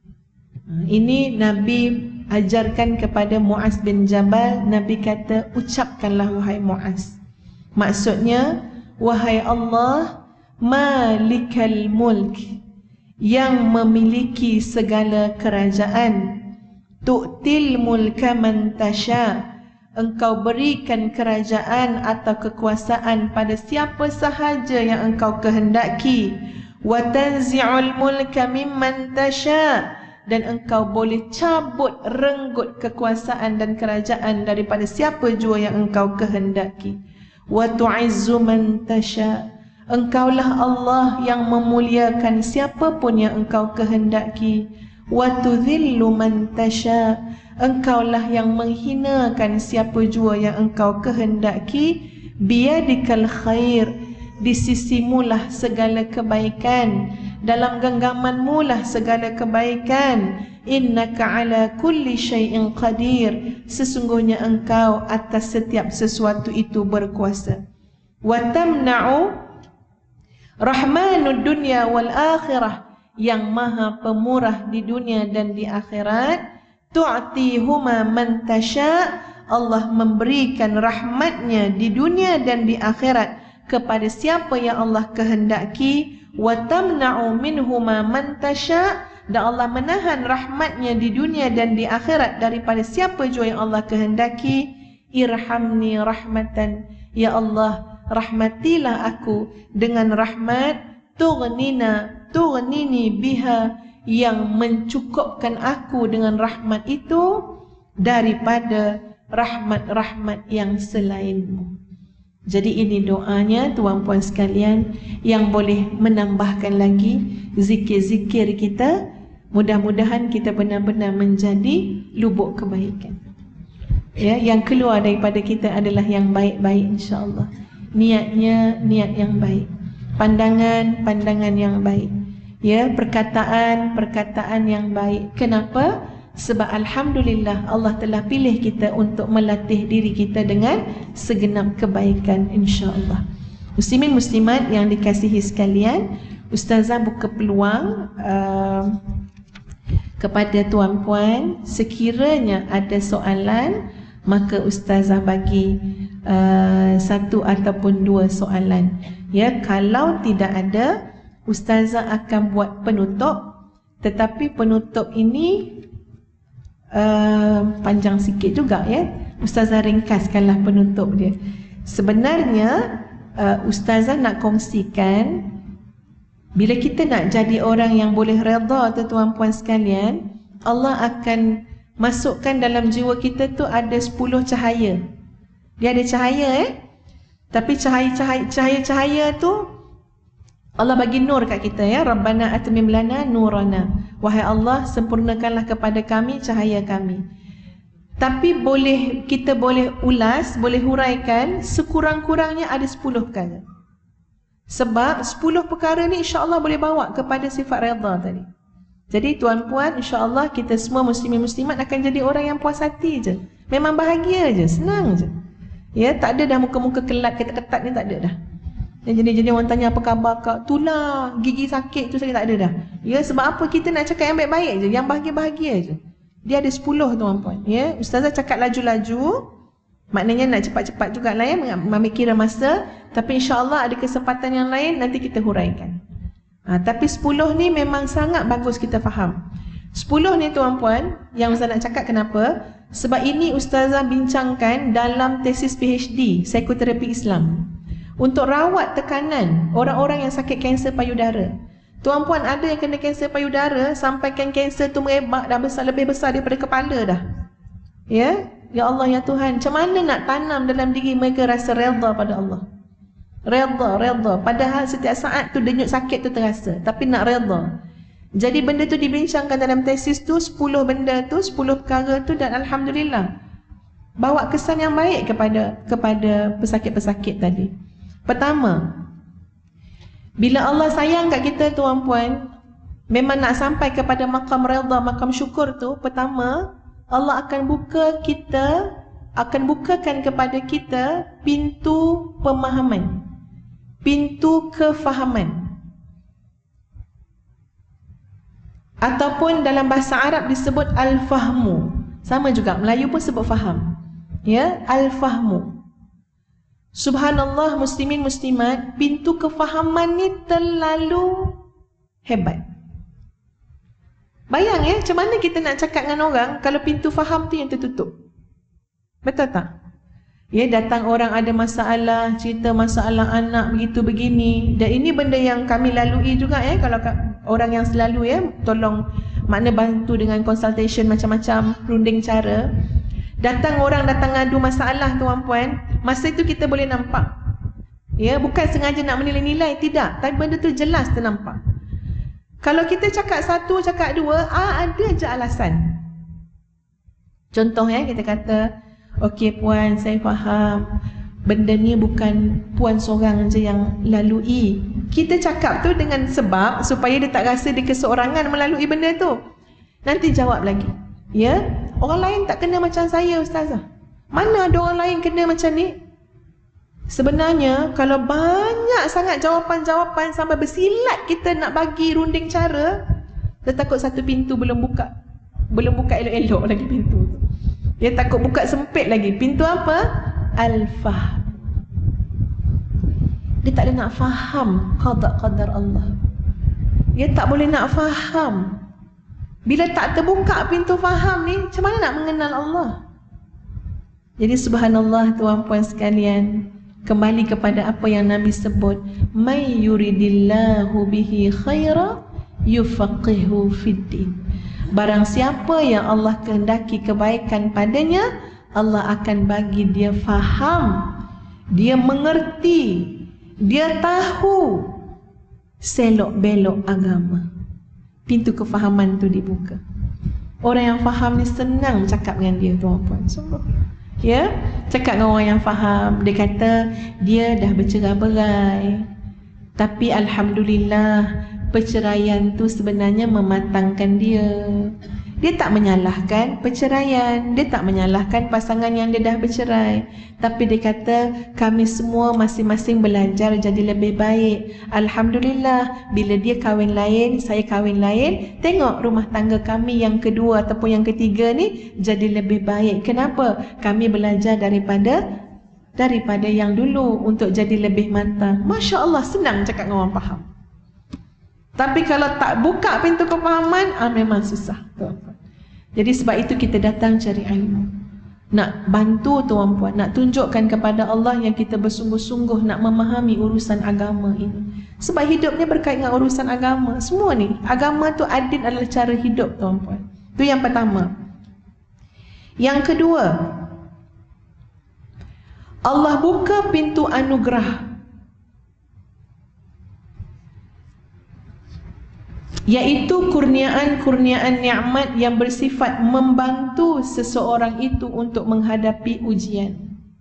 Speaker 1: Ini Nabi ajarkan kepada Muaz bin Jabal. Nabi kata, ucapkanlah wahai Muaz. Maksudnya, wahai Allah, malikal mulk, yang memiliki segala kerajaan, tu'til mulka man tasha, engkau berikan kerajaan atau kekuasaan pada siapa sahaja yang engkau kehendaki, wa tanzi'ul mulka mimman tasha, dan engkau boleh cabut renggut kekuasaan dan kerajaan daripada siapa jua yang engkau kehendaki. Wa tu'izzu man tasha, engkaulah Allah yang memuliakan siapa pun yang engkau kehendaki. Wa tudhillu man tasha, engkaulah yang menghinakan siapa jua yang engkau kehendaki. Biyadikal khair, di sisimulah segala kebaikan, dalam genggamanmu lah segala kebaikan. Innaka ala kulli syai'in qadir, sesungguhnya engkau atas setiap sesuatu itu berkuasa. Wa tamna'u rahmanud dunya wal akhirah, yang maha pemurah di dunia dan di akhirat, tu'tihuma man tasha, Allah memberikan rahmatnya di dunia dan di akhirat kepada siapa yang Allah kehendaki. Wa tamna'u minhuma man tasha, dan Allah menahan rahmatnya di dunia dan di akhirat daripada siapa jua yang Allah kehendaki. Irhamni rahmatan, ya Allah rahmatilah aku dengan rahmat, tughnini biha, yang mencukupkan aku dengan rahmat itu daripada rahmat-rahmat yang selainmu. Jadi ini doanya tuan-puan sekalian, yang boleh menambahkan lagi zikir-zikir kita. Mudah-mudahan kita benar-benar menjadi lubuk kebaikan. Ya, yang keluar daripada kita adalah yang baik-baik, insya-Allah. Niatnya niat yang baik, pandangan yang baik, ya, perkataan yang baik. Kenapa? Sebab alhamdulillah Allah telah pilih kita untuk melatih diri kita dengan segenap kebaikan, insya-Allah. Muslimin muslimat yang dikasihi sekalian, ustazah buka peluang kepada tuan-puan, sekiranya ada soalan maka ustazah bagi satu ataupun dua soalan. Ya, kalau tidak ada, ustazah akan buat penutup, tetapi penutup ini panjang sikit juga, ya. Ustazah ringkaskanlah penutup dia. Sebenarnya ustazah nak kongsikan, bila kita nak jadi orang yang boleh redha tu tuan-puan sekalian, Allah akan masukkan dalam jiwa kita tu ada 10 cahaya. Dia ada cahaya, tapi cahaya tu Allah bagi nur kat kita, ya. Rabbana atmim lana nurana. Wahai Allah, sempurnakanlah kepada kami cahaya kami. Tapi kita boleh ulas, boleh huraikan, sekurang-kurangnya ada 10 perkara. Sebab 10 perkara ni insya-Allah boleh bawa kepada sifat redha tadi. Jadi tuan-puan, insya-Allah kita semua muslimin muslimat akan jadi orang yang puas hati je. Memang bahagia je, senang je. Ya, tak ada dah muka-muka kelat, ketat-ketat ni tak ada dah. Jadi orang tanya apa khabar kak, tulang, gigi sakit tu saya tak ada dah. Ya, sebab apa? Kita nak cakap yang baik-baik je, yang bahagia-bahagia je. Dia ada 10 tuan-puan. Ya, ustazah cakap laju-laju, maknanya nak cepat-cepat jugalah, ya, mengambil kira masa. Tapi insya-Allah ada kesempatan yang lain nanti kita huraikan. Tapi 10 ni memang sangat bagus kita faham. 10 ni tuan-puan, yang ustazah nak cakap kenapa? Sebab ini ustazah bincangkan dalam tesis PhD Psikoterapi Islam untuk rawat tekanan orang-orang yang sakit kanser payudara. Tuan-puan, ada yang kena kanser payudara sampaikan kanser tu merebak dah besar, lebih besar daripada kepala dah. Ya, ya Allah, ya Tuhan, macam mana nak tanam dalam diri mereka rasa redha pada Allah? Redha. Padahal setiap saat tu denyut sakit tu terasa, tapi nak redha. Jadi benda tu dibincangkan dalam tesis tu, 10 benda tu, 10 perkara tu, dan alhamdulillah bawa kesan yang baik kepada pesakit-pesakit tadi. Pertama, bila Allah sayang kat kita tuan-puan, memang nak sampai kepada makam redha, makam syukur tu, pertama Allah akan bukakan kepada kita pintu pemahaman, pintu kefahaman. Ataupun dalam bahasa Arab disebut al-fahmu. Sama juga, Melayu pun sebut faham. Ya, al-fahmu. Subhanallah, muslimin muslimat, pintu kefahaman ni terlalu hebat. Bayang, ya, macam mana kita nak cakap dengan orang kalau pintu faham tu yang tertutup. Betul tak? Ya, datang orang ada masalah, cerita masalah anak begitu begini. Dan ini benda yang kami lalui juga, ya. Kalau orang yang selalu, ya, tolong, makna bantu dengan consultation macam-macam runding cara. Datang ngadu masalah tuan-puan, masa itu kita boleh nampak. Ya, bukan sengaja nak menilai-nilai, tidak, tapi benda tu jelas ternampak. Kalau kita cakap satu, cakap dua, ada je alasan. Contoh, ya, kita kata, okey puan, saya faham benda ni bukan puan seorang je yang lalui. Kita cakap tu dengan sebab supaya dia tak rasa dia keseorangan melalui benda tu. Nanti jawab lagi, ya, orang lain tak kena macam saya ustazah. Mana ada orang lain kena macam ni? Sebenarnya kalau banyak sangat jawapan-jawapan sampai bersilat kita nak bagi runding cara, kita takut satu pintu belum buka. Belum buka elok-elok lagi pintu tu. Dia takut buka sempit lagi. Pintu apa? Al-fahm. Dia tak boleh nak faham qada-qadar Allah. Dia tak boleh nak faham. Bila tak terbuka pintu faham ni, macam mana nak mengenal Allah? Jadi subhanallah tuan-puan sekalian, kembali kepada apa yang Nabi sebut, may yuridillahu bihi khaira yufaqihu fiddin. Barang siapa yang Allah kehendaki kebaikan padanya, Allah akan bagi dia faham, dia mengerti, dia tahu selok-belok agama. Pintu kefahaman tu dibuka. Orang yang faham ni senang cakap dengan dia, tuan-puan. Sungguh. Ya, cakap dengan orang yang faham. Dia kata dia dah bercerai-berai, tapi alhamdulillah perceraian tu sebenarnya mematangkan dia. Dia tak menyalahkan perceraian, dia tak menyalahkan pasangan yang dia dah bercerai, tapi dia kata kami semua masing-masing belajar jadi lebih baik. Alhamdulillah, bila dia kahwin lain, saya kahwin lain, tengok rumah tangga kami yang kedua ataupun yang ketiga ni jadi lebih baik. Kenapa? Kami belajar daripada yang dulu untuk jadi lebih matang. Masya Allah, senang cakap dengan orang faham. Tapi kalau tak buka pintu kefahaman, memang susah. Jadi sebab itu kita datang cari ilmu. Nak bantu tuan-puan, nak tunjukkan kepada Allah yang kita bersungguh-sungguh nak memahami urusan agama ini. Sebab hidupnya berkait dengan urusan agama. Semua ni, agama tu adil adalah cara hidup tuan-puan. Itu yang pertama. Yang kedua, Allah buka pintu anugerah, iaitu kurniaan-kurniaan nikmat yang bersifat membantu seseorang itu untuk menghadapi ujian.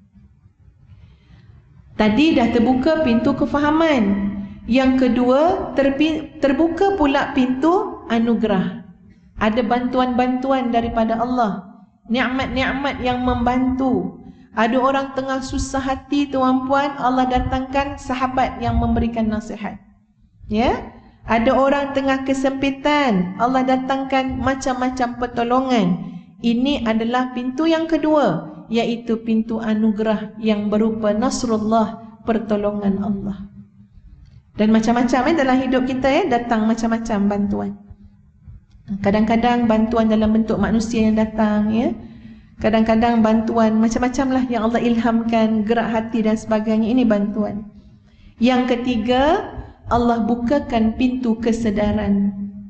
Speaker 1: Tadi dah terbuka pintu kefahaman. Yang kedua, terbuka pula pintu anugerah. Ada bantuan-bantuan daripada Allah, nikmat-nikmat yang membantu. Ada orang tengah susah hati tuan-puan, Allah datangkan sahabat yang memberikan nasihat. Ya? Ada orang tengah kesempitan, Allah datangkan macam-macam pertolongan. Ini adalah pintu yang kedua, iaitu pintu anugerah yang berupa nasrullah, pertolongan Allah. Dan macam-macam dalam hidup kita datang macam-macam bantuan. Kadang-kadang bantuan dalam bentuk manusia yang datang, ya. Kadang-kadang bantuan macam-macam lah yang Allah ilhamkan, gerak hati dan sebagainya. Ini bantuan. Yang ketiga, Allah bukakan pintu kesedaran.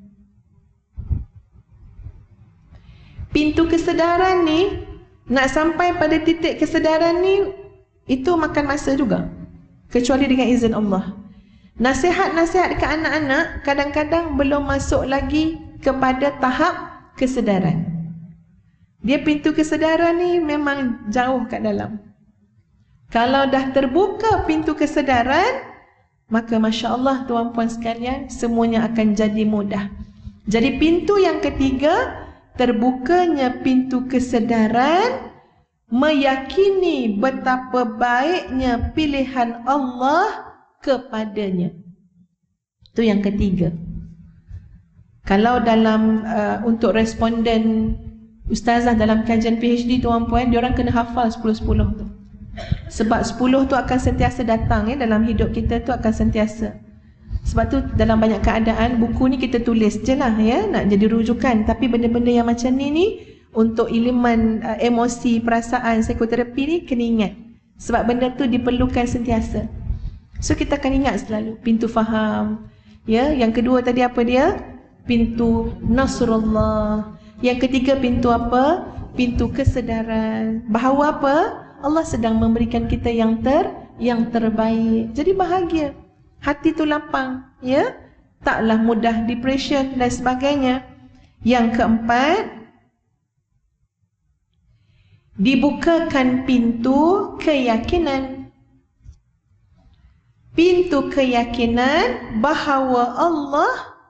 Speaker 1: Pintu kesedaran ni, nak sampai pada titik kesedaran ni, itu makan masa juga, kecuali dengan izin Allah. Nasihat-nasihat ke anak-anak kadang-kadang belum masuk lagi kepada tahap kesedaran. Dia pintu kesedaran ni memang jauh kat dalam. Kalau dah terbuka pintu kesedaran, maka Masya Allah tuan-puan sekalian, semuanya akan jadi mudah. Jadi pintu yang ketiga, terbukanya pintu kesedaran, meyakini betapa baiknya pilihan Allah kepadanya. Itu yang ketiga. Kalau dalam untuk responden ustazah dalam kajian PhD tuan-puan, diorang kena hafal 10-10 tu. Sebab 10 tu akan sentiasa datang, dalam hidup kita tu akan sentiasa. Sebab tu dalam banyak keadaan buku ni kita tulis je lah, ya, nak jadi rujukan. Tapi benda-benda yang macam ni untuk elemen emosi, perasaan, psikoterapi ni kena ingat. Sebab benda tu diperlukan sentiasa. So kita akan ingat selalu pintu faham. Ya, yang kedua tadi apa dia? Pintu nasrullah. Yang ketiga pintu apa? Pintu kesedaran. Bahawa apa? Allah sedang memberikan kita yang terbaik. Jadi bahagia. Hati tu lapang, ya. Taklah mudah depression dan sebagainya. Yang keempat, dibukakan pintu keyakinan. Pintu keyakinan bahawa Allah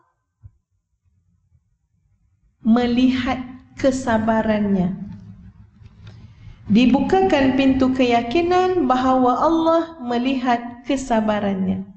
Speaker 1: melihat kesabarannya. Dibukakan pintu keyakinan bahawa Allah melihat kesabarannya.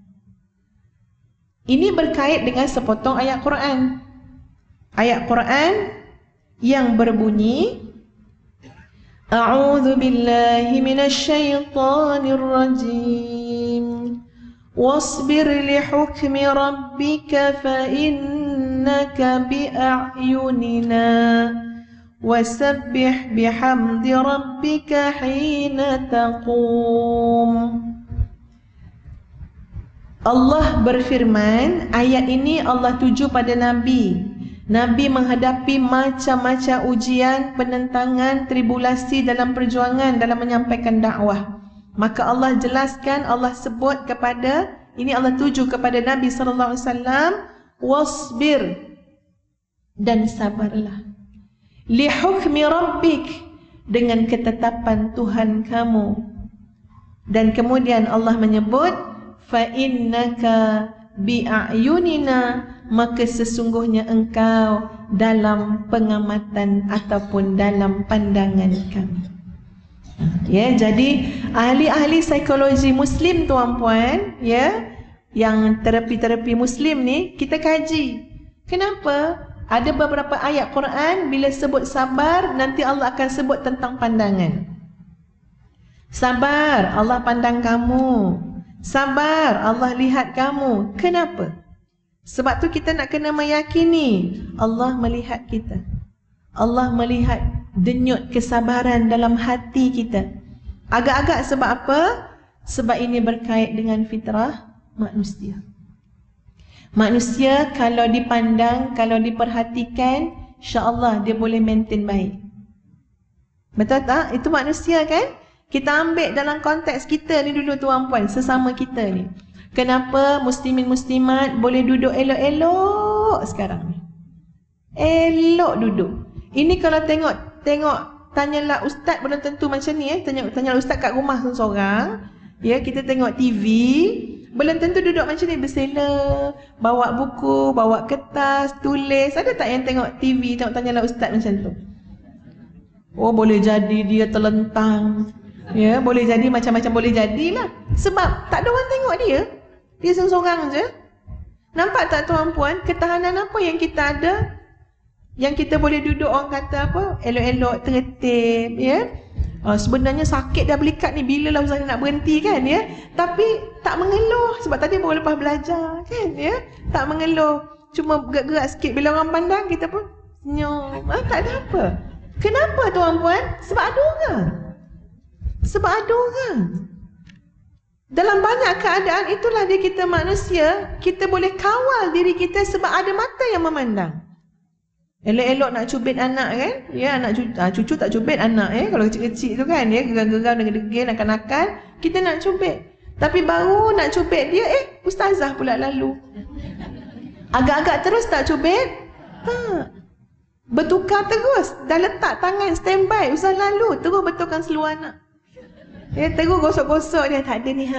Speaker 1: Ini berkait dengan sepotong ayat Quran. Ayat Quran yang berbunyi A'udzu billahi minasyaitonir rajim. Wasbir li hukmi rabbika fa innaka bi a'yunina wasabbih bihamdi rabbika hina taqum. Allah berfirman, ayat ini Allah tuju pada Nabi. Nabi menghadapi macam-macam ujian, penentangan, tribulasi dalam perjuangan dalam menyampaikan dakwah. Maka Allah jelaskan, Allah sebut kepada, ini Allah tuju kepada Nabi SAW, wasbir, dan sabarlah. Li hukmi rabbik, dengan ketetapan Tuhan kamu. Dan kemudian Allah menyebut, fa innaka bi'ayunina, maka sesungguhnya engkau dalam pengamatan ataupun dalam pandangan kami. Ya, jadi ahli-ahli psikologi Muslim tuan-puan, ya, yang terapi-terapi Muslim ni kita kaji. Kenapa? Ada beberapa ayat Quran bila sebut sabar, nanti Allah akan sebut tentang pandangan. Sabar, Allah pandang kamu. Sabar, Allah lihat kamu. Kenapa? Sebab tu kita nak kena meyakini Allah melihat kita. Allah melihat denyut kesabaran dalam hati kita. Agak-agak sebab apa? Sebab ini berkait dengan fitrah manusia. Manusia kalau dipandang, kalau diperhatikan, insya-Allah dia boleh maintain baik. Betul tak? Itu manusia kan? Kita ambil dalam konteks kita ni dulu tuan-puan, sesama kita ni. Kenapa muslimin muslimat boleh duduk elok-elok sekarang ni? Elok duduk. Ini kalau tengok tanyalah ustaz belum tentu macam ni tanyalah ustaz kat rumah seorang. Ya, kita tengok TV, belum tentu duduk macam ni bersela, bawa buku, bawa kertas, tulis. Ada tak yang tengok TV tengok tanyalah ustaz macam tu? Oh, boleh jadi dia terlentang. Ya, boleh jadi macam-macam boleh jadilah. Sebab tak ada orang tengok dia. Dia seorang je. Nampak tak tuan-puan, ketahanan apa yang kita ada? Yang kita boleh duduk orang kata apa? Elok-elok, tertib, ya. Sebenarnya sakit dah belikat ni, bila lah Ustaz nak berhenti kan, ya. Tapi tak mengeluh sebab tadi baru lepas belajar kan, ya. Tak mengeluh, cuma gerak-gerak sikit bila orang pandang kita pun senyum. Tak ada apa. Kenapa tuan-puan? Sebab ada orang. Sebab ada orang. Dalam banyak keadaan itulah dia kita manusia, kita boleh kawal diri kita sebab ada mata yang memandang. Elok-elok nak cubit anak kan? Ya, anak cucu tak cubit anak kalau kecil-kecil tu kan, ya, geram-geram dengan degil nakal-nakal, kita nak cubit. Tapi baru nak cubit dia, ustazah pula lalu. Agak-agak terus tak cubit? Tak. Bertukar terus. Dah letak tangan standby, ustaz lalu, terus betulkan seluar anak. Ya, terus gosok-gosok dia, tak ada ni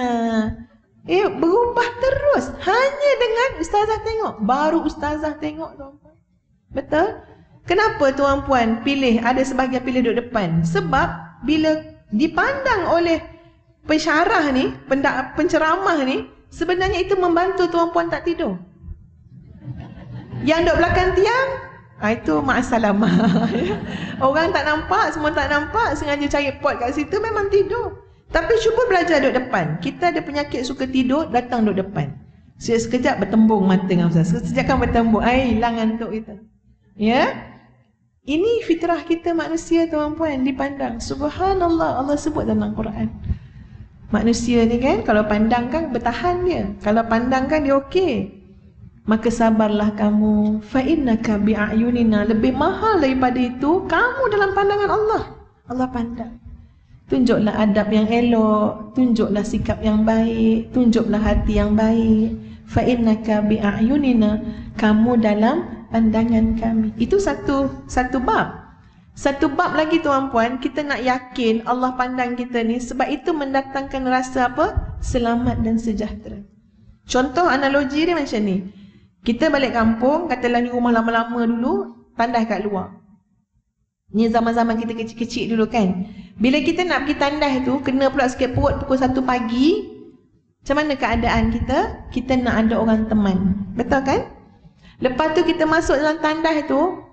Speaker 1: berubah terus. Hanya dengan ustazah tengok. Baru ustazah tengok tuan-puan. Betul? Kenapa tuan-puan pilih, ada sebahagian pilih duduk depan? Sebab bila dipandang oleh pensyarah ni, penceramah ni, sebenarnya itu membantu tuan-puan tak tidur. Yang duduk belakang tiang, itu ma'asalamah. Orang tak nampak, semua tak nampak, sengaja cari pot kat situ, memang tidur. Tapi cuba belajar duduk depan. Kita ada penyakit suka tidur, datang duduk depan. Sekejap bertembung mata dengan Ustaz. Sekejap kan bertembung, hilang ngantuk kita. Ya, ini fitrah kita manusia tuan-puan, dipandang. Subhanallah, Allah sebut dalam Quran. Manusia ni kan, kalau pandang kan bertahan dia. Kalau pandang kan dia okey. Maka sabarlah kamu. Fa innaka bi'ayunina, lebih mahal daripada itu kamu dalam pandangan Allah. Allah pandang. Tunjuklah adab yang elok, tunjuklah sikap yang baik, tunjuklah hati yang baik. Fa innaka bi'ayunina, kamu dalam pandangan kami. Itu satu bab. Satu bab lagi tuan-puan, kita nak yakin Allah pandang kita ni, sebab itu mendatangkan rasa apa? Selamat dan sejahtera. Contoh analogi dia macam ni. Kita balik kampung, katalah ni rumah lama-lama dulu, tandas kat luar. Ni zaman-zaman kita kecil-kecil dulu kan. Bila kita nak pergi tandas tu, kena pula sikit perut pukul 1 pagi. Macam mana keadaan kita? Kita nak ada orang teman. Betul kan? Lepas tu kita masuk dalam tandas tu,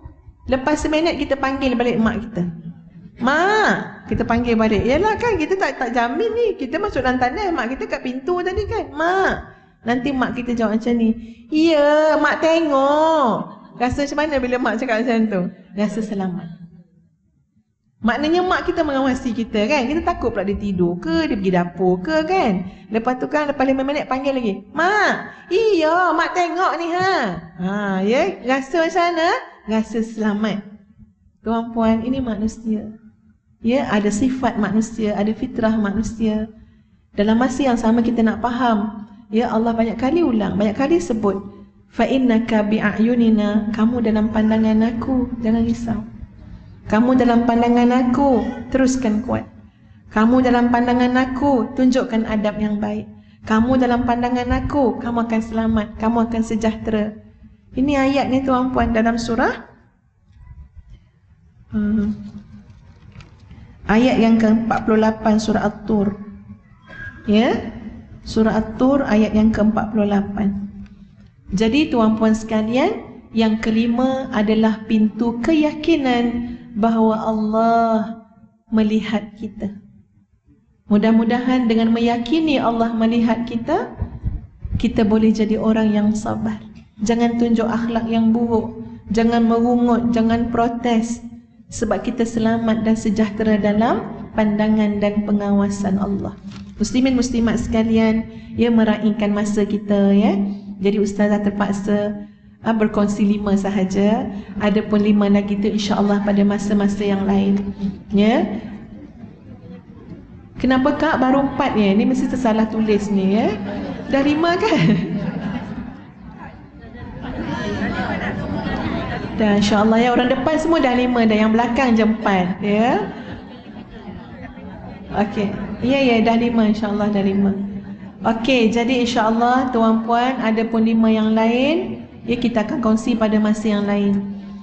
Speaker 1: Lepas seminit kita panggil balik mak kita. Mak, kita panggil balik. Yalah kan, kita tak jamin ni. Kita masuk dalam tandas, mak kita kat pintu tadi kan. Mak, nanti mak kita jawab macam ni. Ya, mak tengok. Rasa macam mana bila mak cakap macam tu? Rasa selamat. Maknanya mak kita mengawasi kita kan. Kita takut pula dia tidur ke, dia pergi dapur ke kan. Lepas tu kan, lepas 5 minit panggil lagi. Mak, iya, mak tengok ni ha. Ya, rasa macam mana? Rasa selamat. Tuan-puan, ini manusia. Ya, ada sifat manusia, ada fitrah manusia. Dalam masa yang sama kita nak faham, ya Allah banyak kali ulang, banyak kali sebut, fa innaka bi'ayunina, kamu dalam pandangan aku, jangan risau. Kamu dalam pandangan aku, teruskan kuat. Kamu dalam pandangan aku, tunjukkan adab yang baik. Kamu dalam pandangan aku, kamu akan selamat, kamu akan sejahtera. Ini ayat ni tuan-puan dalam surah ayat yang ke-48 surah At-Tur. Ya, surah At-Tur ayat yang ke-48. Jadi tuan-puan sekalian, yang kelima adalah pintu keyakinan bahawa Allah melihat kita. Mudah-mudahan dengan meyakini Allah melihat kita, kita boleh jadi orang yang sabar. Jangan tunjuk akhlak yang buruk, jangan merungut, jangan protes. Sebab kita selamat dan sejahtera dalam pandangan dan pengawasan Allah. Muslimin muslimat sekalian, ya, meraihkan masa kita ya. Jadi ustazah terpaksa berkongsi 5 sahaja. Ada pun 5 lagi tu insya-Allah pada masa-masa yang lain. Ya. Kenapa kak baru 4 ya? Ni mesti tersalah tulis ni ya. Dah 5 kan? Dan insya-Allah ya, orang depan semua dah 5 dah, yang belakang je 4 ya. Okey. Ya dah 5 insya-Allah, dah 5. Okey, jadi insya-Allah tuan-puan ada pun 5 yang lain ya, kita akan kongsi pada masa yang lain.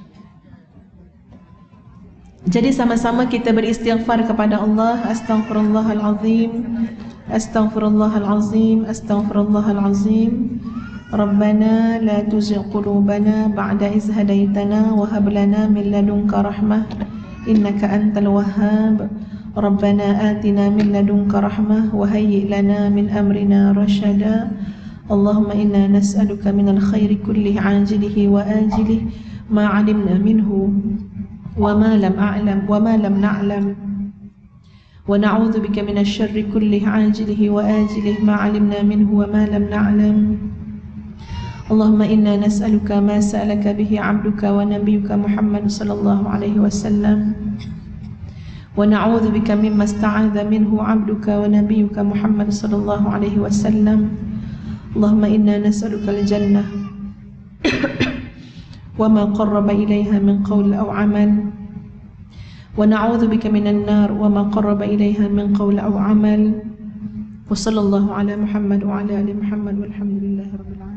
Speaker 1: Jadi sama-sama kita beristighfar kepada Allah. Astaghfirullahalazim. Astaghfirullahalazim. Astaghfirullahalazim. Rabbana la tuzigh qulubana ba'da idh hadaytana wa hab lana min ladunka rahmah innaka antal wahhab. Rabbana atina min ladunka rahmah wa hayyi' lana min amrina rashada. Allahumma inna nas'aluka minal khairi kullihi 'ajilihi wa ajilihi ma 'alimna minhu wa ma lam na'lam wa na'udzu bika minasy syarri kullihi 'ajilihi wa ajilihi ma 'alimna minhu wa ma lam na'lam. Allahumma inna nas'aluka ma sa'alaka bihi 'abduka wa nabiyyuka Muhammad sallallahu alaihi wasallam wa na'udzu bika mimma ista'adha minhu 'abduka wa nabiyyuka Muhammad sallallahu alaihi wasallam. Allahumma inna nas'aluka al-jannah wa ma qarraba ilayha min qawl aw 'amal wa na'udzu bika minan nar wa ma qarraba ilayha min qawl aw 'amal. Wa sallallahu ala Muhammad wa ala ali Muhammad walhamdulillahi rabbil alamin.